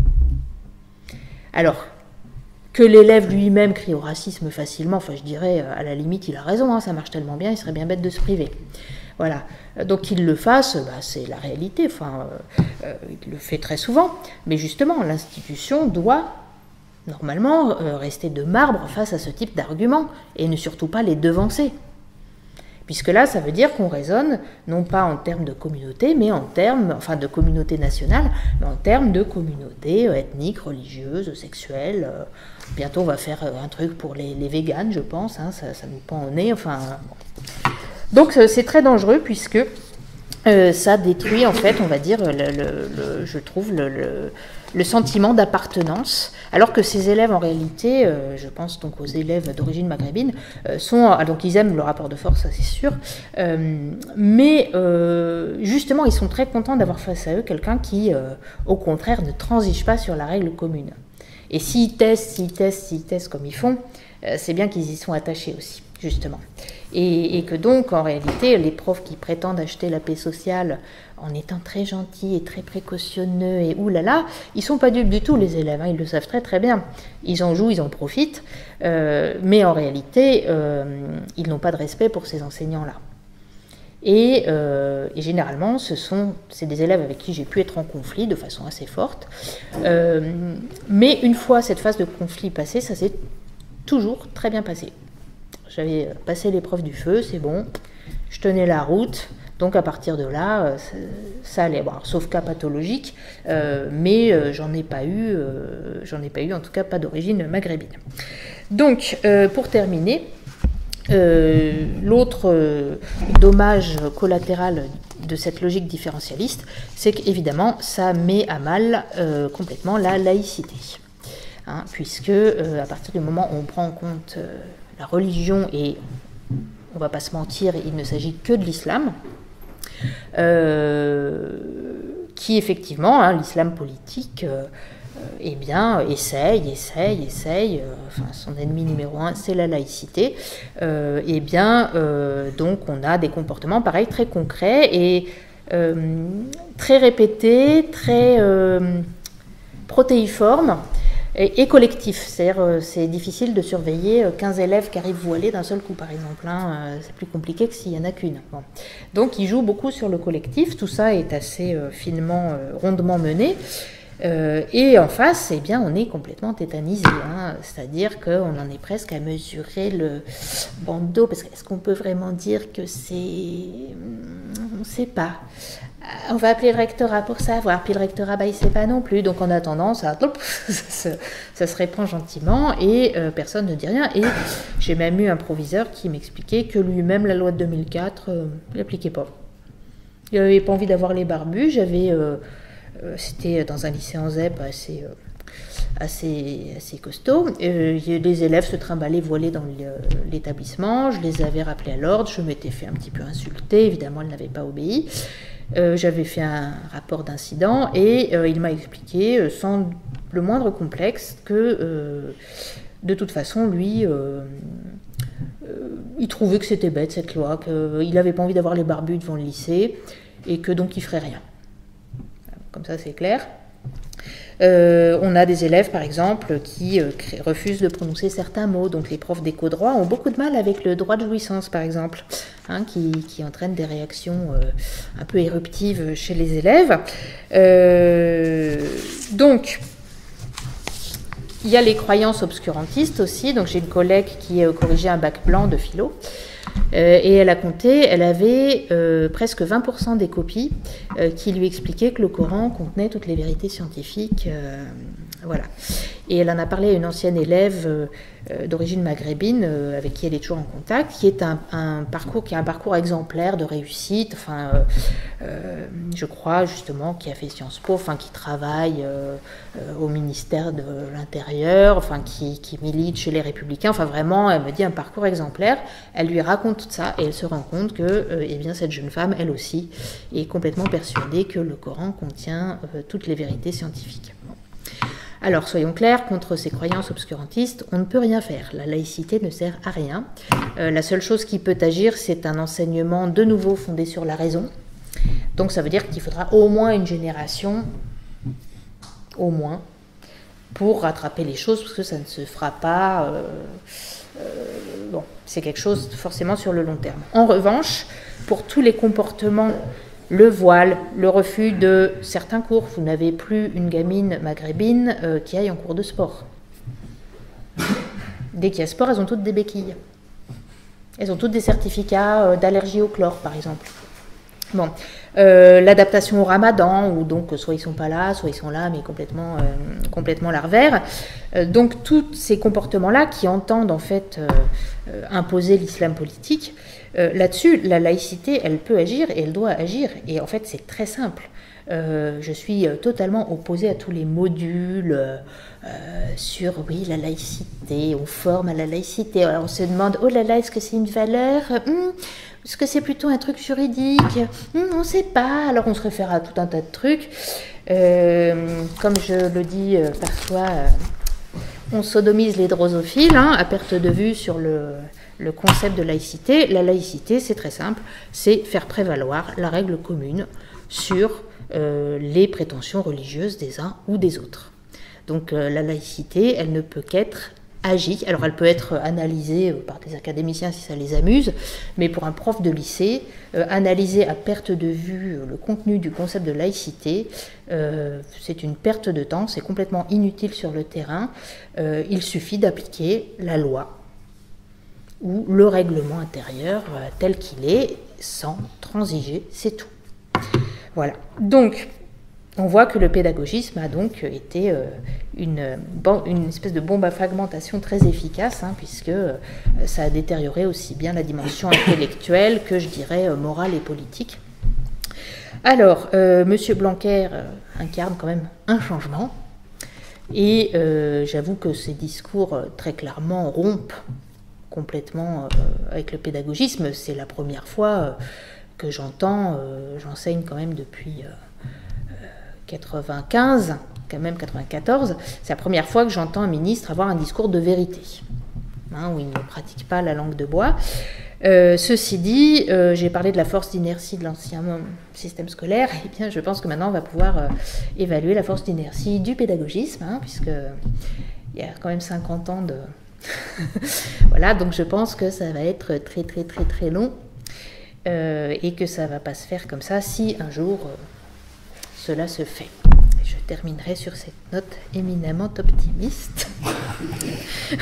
Alors, que l'élève lui-même crie au racisme facilement, enfin je dirais, à la limite, il a raison, hein, ça marche tellement bien, il serait bien bête de se priver. Voilà, donc qu'il le fasse, bah, c'est la réalité, enfin, euh, euh, il le fait très souvent, mais justement, l'institution doit normalement euh, rester de marbre face à ce type d'arguments, et ne surtout pas les devancer. Puisque là, ça veut dire qu'on raisonne, non pas en termes de communauté, mais en termes, enfin de communauté nationale, mais en termes de communauté ethnique, religieuse, sexuelle. Euh, bientôt, on va faire un truc pour les, les véganes, je pense, hein, ça, ça nous pend au nez, enfin... Donc c'est très dangereux puisque euh, ça détruit en fait, on va dire, le, le, le, je trouve, le, le, le sentiment d'appartenance, alors que ces élèves en réalité, euh, je pense donc aux élèves d'origine maghrébine, euh, sont, ah, donc ils aiment le rapport de force, ça c'est sûr, euh, mais euh, justement ils sont très contents d'avoir face à eux quelqu'un qui, euh, au contraire, ne transige pas sur la règle commune. Et s'ils testent, s'ils testent, s'ils testent comme ils font, euh, c'est bien qu'ils y sont attachés aussi, justement. Et, et que donc, en réalité, les profs qui prétendent acheter la paix sociale en étant très gentils et très précautionneux et oulala, ils ne sont pas dupes du tout, les élèves, hein, ils le savent très très bien. Ils en jouent, ils en profitent, euh, mais en réalité, euh, ils n'ont pas de respect pour ces enseignants-là. Et, euh, et généralement, ce sont c'est des élèves avec qui j'ai pu être en conflit de façon assez forte. Euh, mais une fois cette phase de conflit passée, ça s'est toujours très bien passé. J'avais passé l'épreuve du feu, c'est bon, je tenais la route, donc à partir de là, ça, ça allait. Bon, alors, sauf cas pathologique, euh, mais euh, j'en ai pas eu, euh, j'en ai pas eu, en tout cas pas d'origine maghrébine. Donc, euh, pour terminer, euh, l'autre euh, dommage collatéral de cette logique différentialiste, c'est qu'évidemment, ça met à mal euh, complètement la laïcité. Hein, puisque euh, à partir du moment où on prend en compte euh, la religion, et on ne va pas se mentir, il ne s'agit que de l'islam, euh, qui effectivement, hein, l'islam politique, euh, eh bien, essaye, essaye, essaye, euh, enfin, son ennemi numéro un, c'est la laïcité, euh, eh bien, euh, donc on a des comportements pareils, très concrets, et euh, très répétés, très euh, protéiformes, Et, et collectif, c'est-à-dire euh, c'est difficile de surveiller quinze élèves qui arrivent voilés d'un seul coup, par exemple. Hein, euh, c'est plus compliqué que s'il n'y en a qu'une. Bon. Donc, il joue beaucoup sur le collectif. Tout ça est assez euh, finement, euh, rondement mené. Euh, et en face, eh bien, on est complètement tétanisé. Hein, c'est-à-dire qu'on en est presque à mesurer le bandeau. Parce que est-ce qu'on peut vraiment dire que c'est... On ne sait pas. On va appeler le rectorat pour savoir, puis le rectorat, bah, il ne sait pas non plus, donc on a tendance à... Ça, ça se répand gentiment et euh, personne ne dit rien. Et j'ai même eu un proviseur qui m'expliquait que lui-même, la loi de deux mille quatre, euh, il n'appliquait pas. Il n'avait pas envie d'avoir les barbus. J'avais, euh, euh, c'était dans un lycée en ZEP assez, euh, assez, assez costaud. Euh, les élèves se trimballaient voilés dans l'établissement. Je les avais rappelés à l'ordre. Je m'étais fait un petit peu insulter. Évidemment, elle n'avait pas obéi. Euh, j'avais fait un rapport d'incident et euh, il m'a expliqué euh, sans le moindre complexe que euh, de toute façon lui euh, euh, il trouvait que c'était bête cette loi, qu'il n'avait pas envie d'avoir les barbus devant le lycée et que donc il ferait rien. Comme ça c'est clair. Euh, on a des élèves, par exemple, qui euh, refusent de prononcer certains mots. Donc les profs d'éco-droit ont beaucoup de mal avec le droit de jouissance, par exemple, hein, qui, qui entraîne des réactions euh, un peu éruptives chez les élèves. Euh, donc, il y a les croyances obscurantistes aussi. Donc j'ai une collègue qui euh, corrigeait un bac blanc de philo. Euh, et elle a compté, elle avait euh, presque vingt pour cent des copies euh, qui lui expliquaient que le Coran contenait toutes les vérités scientifiques. Euh, voilà. Et elle en a parlé à une ancienne élève euh, euh, d'origine maghrébine euh, avec qui elle est toujours en contact, qui est un, un parcours qui a un parcours exemplaire de réussite. Enfin, euh, euh, je crois justement qui a fait Sciences Po, enfin qui travaille euh, euh, au ministère de l'Intérieur, enfin qui, qui milite chez les Républicains. Enfin vraiment, elle me dit un parcours exemplaire. Elle lui raconte tout ça et elle se rend compte que, euh, eh bien, cette jeune femme, elle aussi, est complètement persuadée que le Coran contient euh, toutes les vérités scientifiques. Bon. Alors, soyons clairs, contre ces croyances obscurantistes, on ne peut rien faire. La laïcité ne sert à rien. Euh, la seule chose qui peut agir, c'est un enseignement de nouveau fondé sur la raison. Donc, ça veut dire qu'il faudra au moins une génération, au moins, pour rattraper les choses, parce que ça ne se fera pas... Euh, euh, bon, c'est quelque chose forcément sur le long terme. En revanche, pour tous les comportements... Le voile, le refus de certains cours. Vous n'avez plus une gamine maghrébine euh, qui aille en cours de sport. Dès qu'il y a sport, elles ont toutes des béquilles. Elles ont toutes des certificats euh, d'allergie au chlore, par exemple. Bon, euh, l'adaptation au ramadan, où donc soit ils sont pas là, soit ils sont là, mais complètement, euh, complètement larvaires. Euh, donc tous ces comportements-là qui entendent en fait euh, euh, imposer l'islam politique, Euh, là-dessus, la laïcité, elle peut agir et elle doit agir. Et en fait, c'est très simple. Euh, je suis totalement opposée à tous les modules euh, sur, oui, la laïcité, on forme à la laïcité. Alors on se demande, oh là là, est-ce que c'est une valeur hum, est-ce que c'est plutôt un truc juridique hum, on ne sait pas. Alors on se réfère à tout un tas de trucs. Euh, comme je le dis euh, parfois, euh, on sodomise les drosophiles, hein, à perte de vue sur le, le concept de laïcité. La laïcité, c'est très simple, c'est faire prévaloir la règle commune sur euh, les prétentions religieuses des uns ou des autres. Donc euh, la laïcité, elle ne peut qu'être agie. Alors elle peut être analysée par des académiciens si ça les amuse, mais pour un prof de lycée, euh, analyser à perte de vue le contenu du concept de laïcité, euh, c'est une perte de temps, c'est complètement inutile sur le terrain. Euh, il suffit d'appliquer la loi ou le règlement intérieur euh, tel qu'il est, sans transiger, c'est tout. Voilà. Donc, on voit que le pédagogisme a donc été euh, une, bon, une espèce de bombe à fragmentation très efficace, hein, puisque euh, ça a détérioré aussi bien la dimension intellectuelle que, je dirais, euh, morale et politique. Alors, euh, M. Blanquer euh, incarne quand même un changement, et euh, j'avoue que ses discours euh, très clairement rompent complètement euh, avec le pédagogisme. C'est la première fois euh, que j'entends, euh, j'enseigne quand même depuis euh, quatre-vingt-quinze, quand même quatre-vingt-quatorze, c'est la première fois que j'entends un ministre avoir un discours de vérité, hein, où il ne pratique pas la langue de bois. Euh, ceci dit, euh, j'ai parlé de la force d'inertie de l'ancien système scolaire, et bien je pense que maintenant on va pouvoir euh, évaluer la force d'inertie du pédagogisme, hein, puisque il y a quand même cinquante ans de... voilà, donc je pense que ça va être très très très très long, euh, et que ça ne va pas se faire comme ça si un jour euh, cela se fait. Et je terminerai sur cette note éminemment optimiste.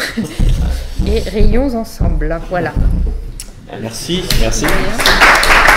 Et rayons ensemble, voilà.
Merci, merci.